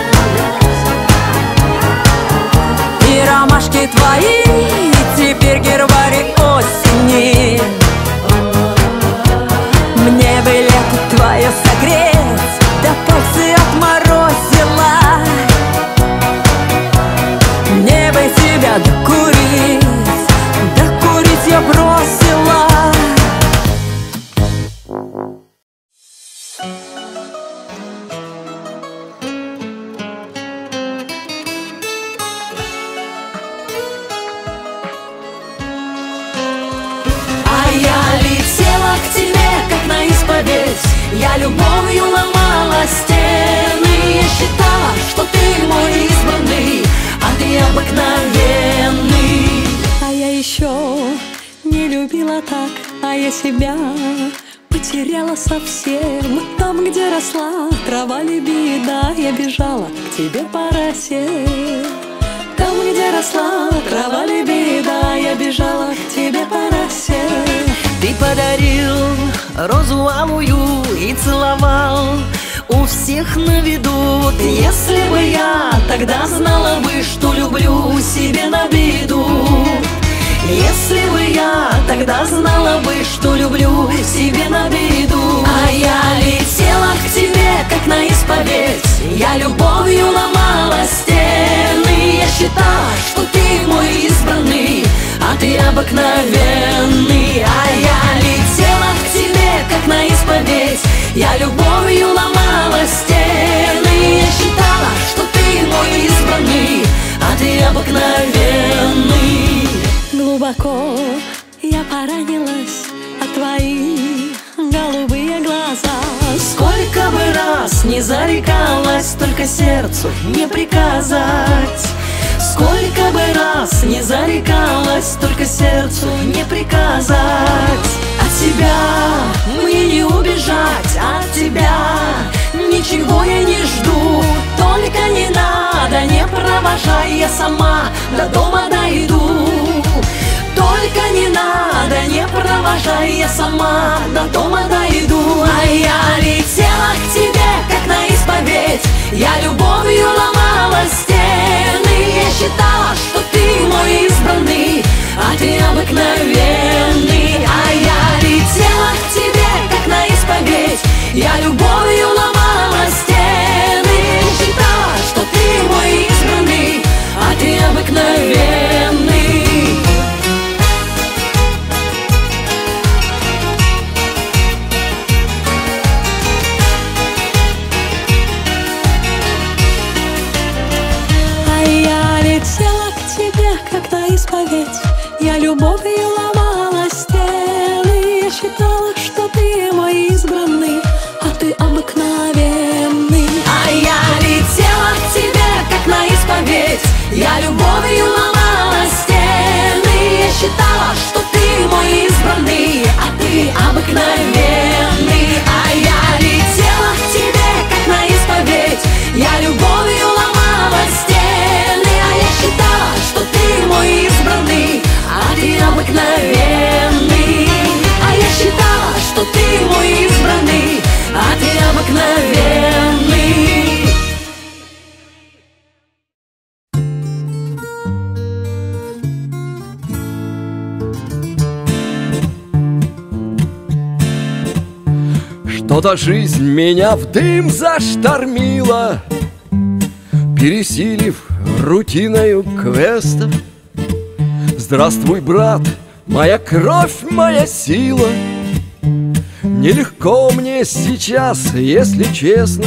[SPEAKER 7] и ромашки твои теперь гербарий осени. Мне бы лето твое согреть, да пальцы отморозила. Мне бы тебя докурить, докурить я бросила.
[SPEAKER 9] Я любовью ломала стены, я считала, что ты мой избранный, а ты обыкновенный.
[SPEAKER 11] А я еще не любила так, а я себя потеряла совсем. Там, где росла трава лебеда, я бежала к тебе по росе. Там, где росла трава лебеда, я бежала к тебе по росе.
[SPEAKER 6] Ты подарил розу алую и целовал у всех на виду.
[SPEAKER 9] Если бы я тогда знала бы, что люблю себе на беду. Если бы я тогда знала бы, что люблю себе на беду. А я летела к тебе, как на исповедь, я любовью ломала стены. Я считала, что ты мой избранный, а ты обыкновенный. А я летела к тебе, как на исповедь, я любовью ломала стены. Я считала, что ты мой избранный, а ты обыкновенный.
[SPEAKER 11] Глубоко я поранилась от твоих голубые глаза.
[SPEAKER 9] Сколько бы раз не зарекалась, только сердцу не приказать. Сколько бы раз не зарекалась, только сердцу не приказать. От тебя мне не убежать, от тебя ничего я не жду. Только не надо, не провожай, я сама до дома дойду. Только не надо,
[SPEAKER 11] провожай, я сама до дома дойду. А я летела к тебе, как на исповедь, я любовью ломала стены. Я считала, что ты мой избранный, а ты обыкновенный. А я летела к тебе, как на исповедь, я любовью ломала стены. Я считала, что ты мой избранный, а ты обыкновенный. Исповедь, я любовью ломала стены. Я считала, что ты мой избранный, а ты обыкновенный. А я летела к тебе, как на исповедь, я любовью ломала стены. Я считала, что ты мой избранный, а ты обыкновенный. А я летела к тебе, как на исповедь, я любовью ломала стены. А я считала, что ты мой избранный, а ты обыкновенный. А я считала, что ты мой избранный, а ты обыкновенный.
[SPEAKER 12] Что-то жизнь меня в дым заштормила, пересилив рутиною квестов. Здравствуй, брат, моя кровь, моя сила. Нелегко мне сейчас, если честно.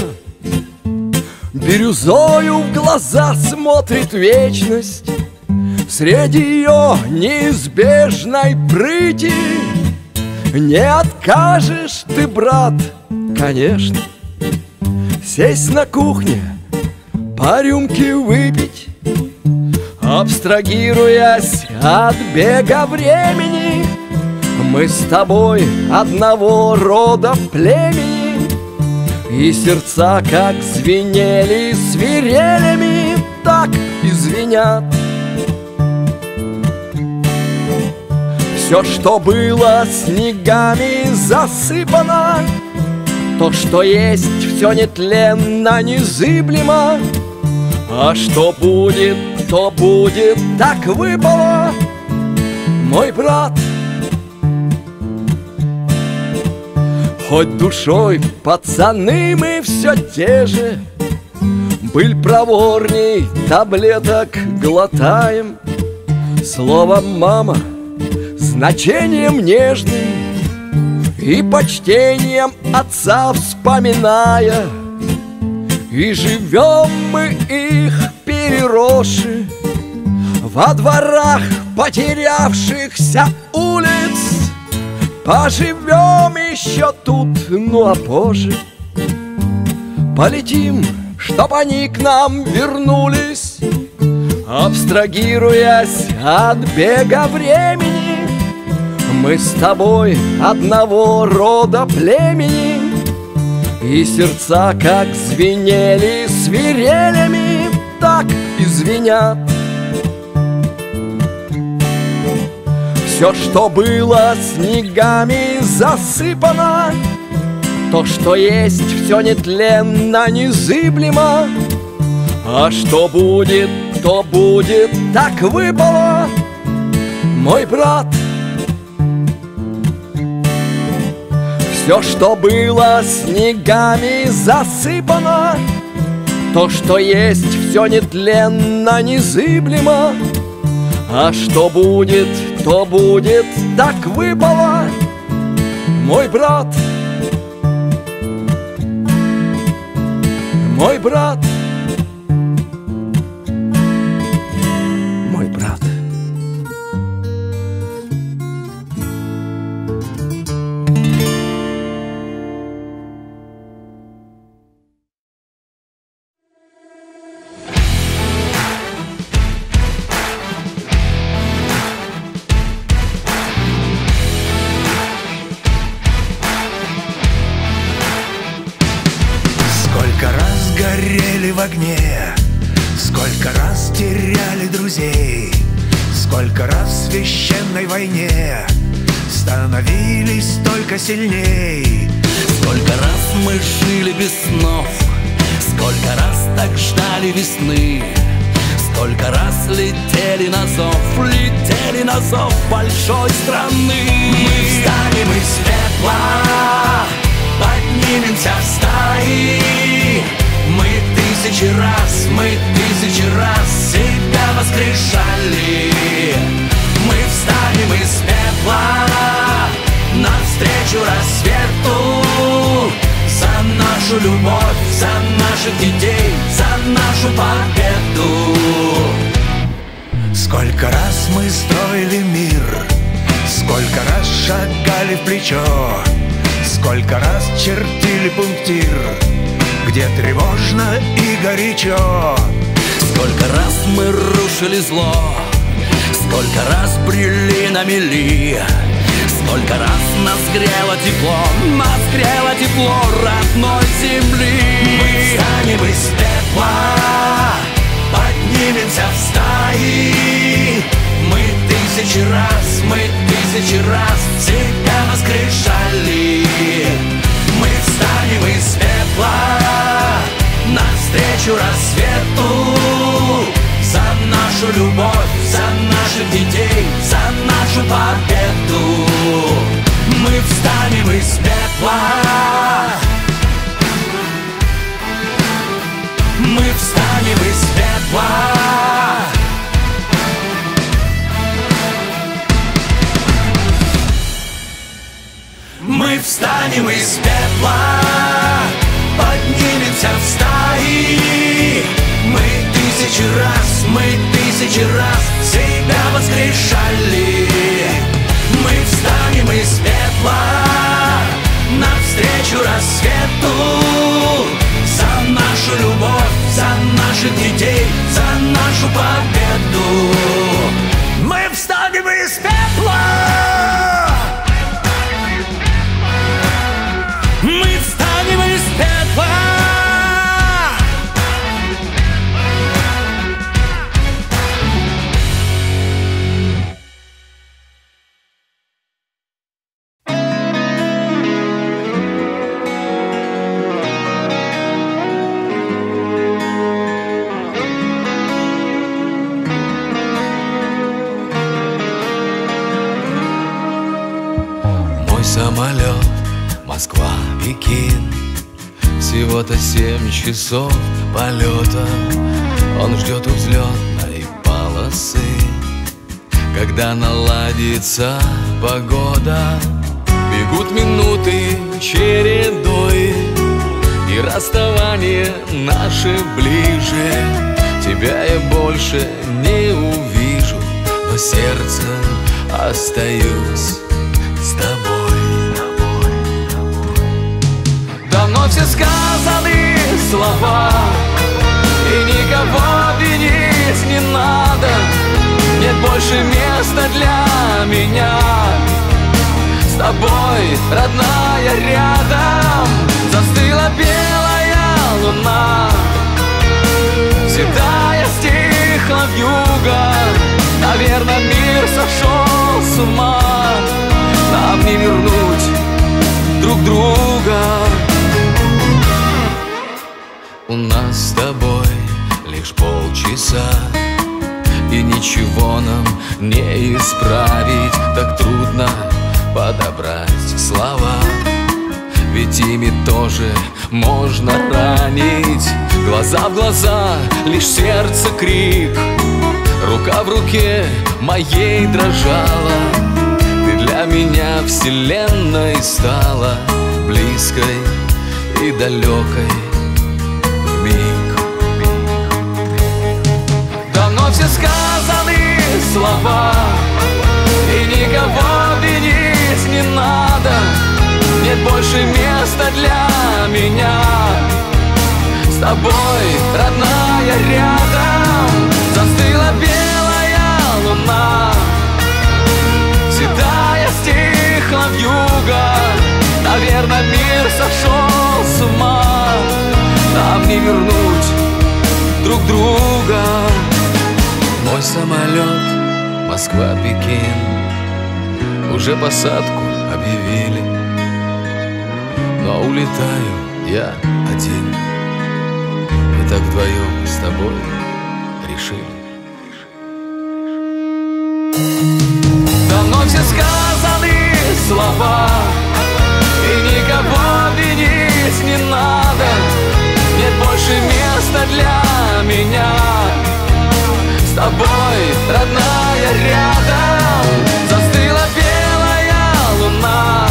[SPEAKER 12] Бирюзою в глаза смотрит вечность. Среди ее неизбежной прыти не откажешь ты, брат, конечно. Сесть на кухне, по рюмке выпить, абстрагируясь от бега времени. Мы с тобой одного рода племени, и сердца, как звенели свирелями, так и звенят. Все, что было снегами засыпано, то, что есть, все нетленно, незыблемо. А что будет, то будет, так выпало, мой брат. Хоть душой пацаны мы все те же, быль проворней, таблеток глотаем. Слово «мама» значением нежным и почтением отца вспоминая. И живем мы их переросши во дворах потерявшихся улиц. Поживем еще тут, ну а позже полетим, чтоб они к нам вернулись. Абстрагируясь от бега времени, мы с тобой одного рода племени, и сердца, как звенели свирелями, так и звенят. Все, что было снегами засыпано, то, что есть, все нетленно, незыблемо. А что будет, то будет, так выпало, мой брат. Все, что было снегами засыпано, то, что есть, все нетленно, незыблемо. А что будет, то будет, так выпало, мой брат. Мой брат. Мой брат.
[SPEAKER 5] горели в огне, сколько раз теряли друзей, сколько раз в священной войне становились только сильней.
[SPEAKER 2] Сколько раз мы жили без снов, сколько раз так ждали весны, сколько раз летели на зов, летели на зов большой страны.
[SPEAKER 1] Мы встанем из пепла, поднимемся в стаи. Мы тысячи раз, мы тысячи раз себя воскрешали. Мы встанем из пепла навстречу рассвету, за нашу любовь, за наших детей, за нашу победу.
[SPEAKER 5] Сколько раз мы строили мир, сколько раз шагали в плечо, сколько раз чертили пунктир, где тревожно и горячо.
[SPEAKER 2] Сколько раз мы рушили зло, сколько раз брели на мели, сколько раз нас грело тепло, нас грело тепло родной земли.
[SPEAKER 1] Мы встанем из пепла, поднимемся в стаи. Мы тысячи раз, мы тысячи раз себя воскрешали. Мы встанем из пепла навстречу рассвету, за нашу любовь, за наших детей, за нашу победу. Мы встанем из пепла. Мы встанем из пепла. Мы встанем из пепла, поднимемся в стаи. Мы тысячи раз, мы тысячи раз себя воскрешали. Мы встанем из пепла навстречу рассвету, за нашу любовь, за наших детей, за нашу победу. Мы встанем из пепла. Мы встанем из пепла.
[SPEAKER 2] Самолет Москва-Пекин, всего-то семь часов полета. Он ждет у взлетной полосы, когда наладится погода. Бегут минуты чередой, и расставание наше ближе. Тебя я больше не увижу, но сердцем остаюсь с тобой. Давно все сказаны слова, и никого винить не надо. Нет больше места для меня. С тобой, родная, рядом застыла белая луна. Седая стихла вьюга, наверное, мир сошел с ума. Нам не вернуть друг друга. У нас с тобой лишь полчаса, и ничего нам не исправить. Так трудно подобрать слова, ведь ими тоже можно ранить. Глаза в глаза, лишь сердце крик, рука в руке моей дрожала. Ты для меня вселенной стала, близкой и далекой вмиг. Давно все сказаны слова, и никого винить не надо. Нет больше места для меня. С тобой, родная, рядом застыла белая луна. Седая стихла вьюга, наверное, мир сошел с ума. Нам не вернуть друг друга. Мой самолет Москва-Пекин уже уже посадку объявили, но улетаю я один. Мы так вдвоем с тобой решили. Давно все сказаны слова, и никого винить не надо. Нет больше места для меня. С тобой, родная, рядом застыла белая луна.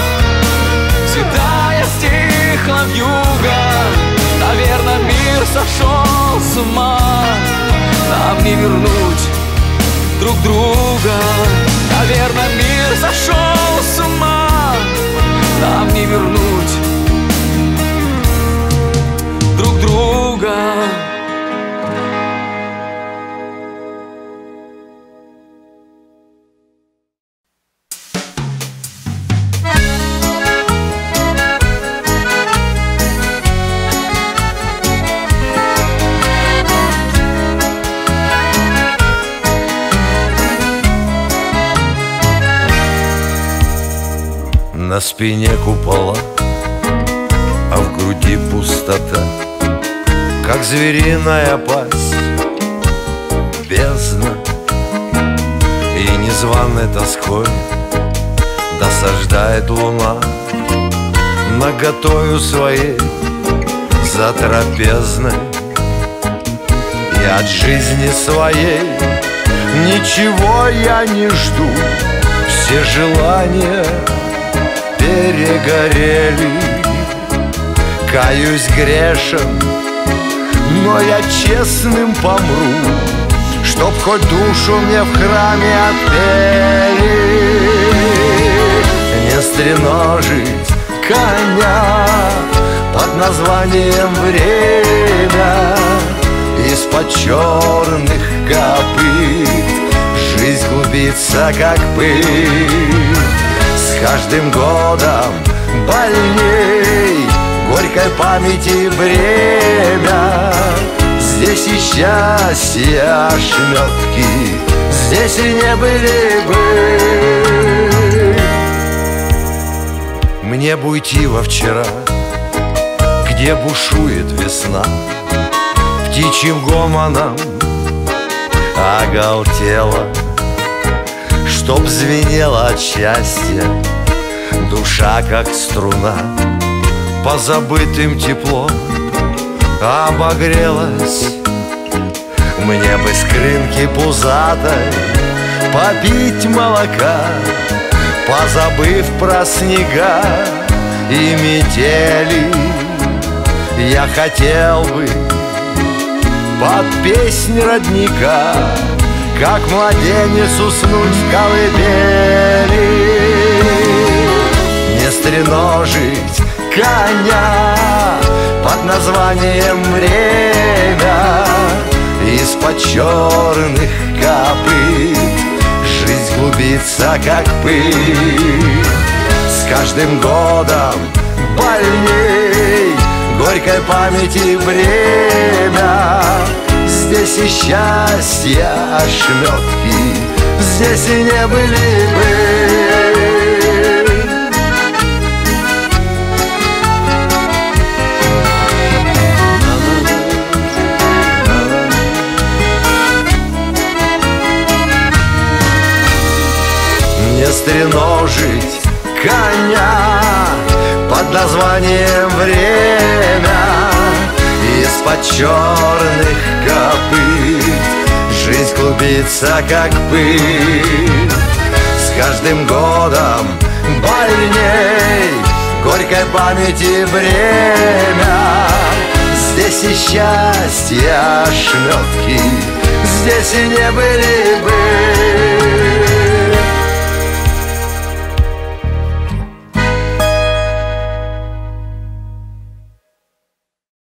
[SPEAKER 2] Седая стихла вьюга, наверное, мир сошел с ума. Нам не вернуть друг друга, наверное, мир сошел с ума. Нам не вернуть друг друга.
[SPEAKER 13] На спине купола, а в груди пустота, как звериная пасть, бездна. И незваной тоской досаждает луна наготою своей затрапезной. И от жизни своей ничего я не жду, все желания перегорели. Каюсь грешен, но я честным помру, чтоб хоть душу мне в храме отпели. Не стреножить коня под названием время, из-под черных копыт жизнь клубится, как пыль. С каждым годом больней горькой памяти бремя. Здесь и счастье ошметки, здесь и не были бы. Мне бы уйти во вчера, где бушует весна, птичьим гомоном оголтела, чтоб звенела от счастья душа, как струна, по забытым теплом обогрелась. Мне бы с крынки пузатой попить молока, позабыв про снега и метели. Я хотел бы под песнь родника, как младенец, уснуть в колыбели. Не стреножить коня под названием время, из-под черных копыт жизнь глубится, как пыль. С каждым годом больней горькой памяти бремя. Здесь и счастье ошметки, здесь и не были бы. Не стреножить коня под названием время, из-под черных копыт жизнь клубится, как пыль. С каждым годом больней горькой памяти бремя. Здесь и счастье ошметки, здесь и не были бы.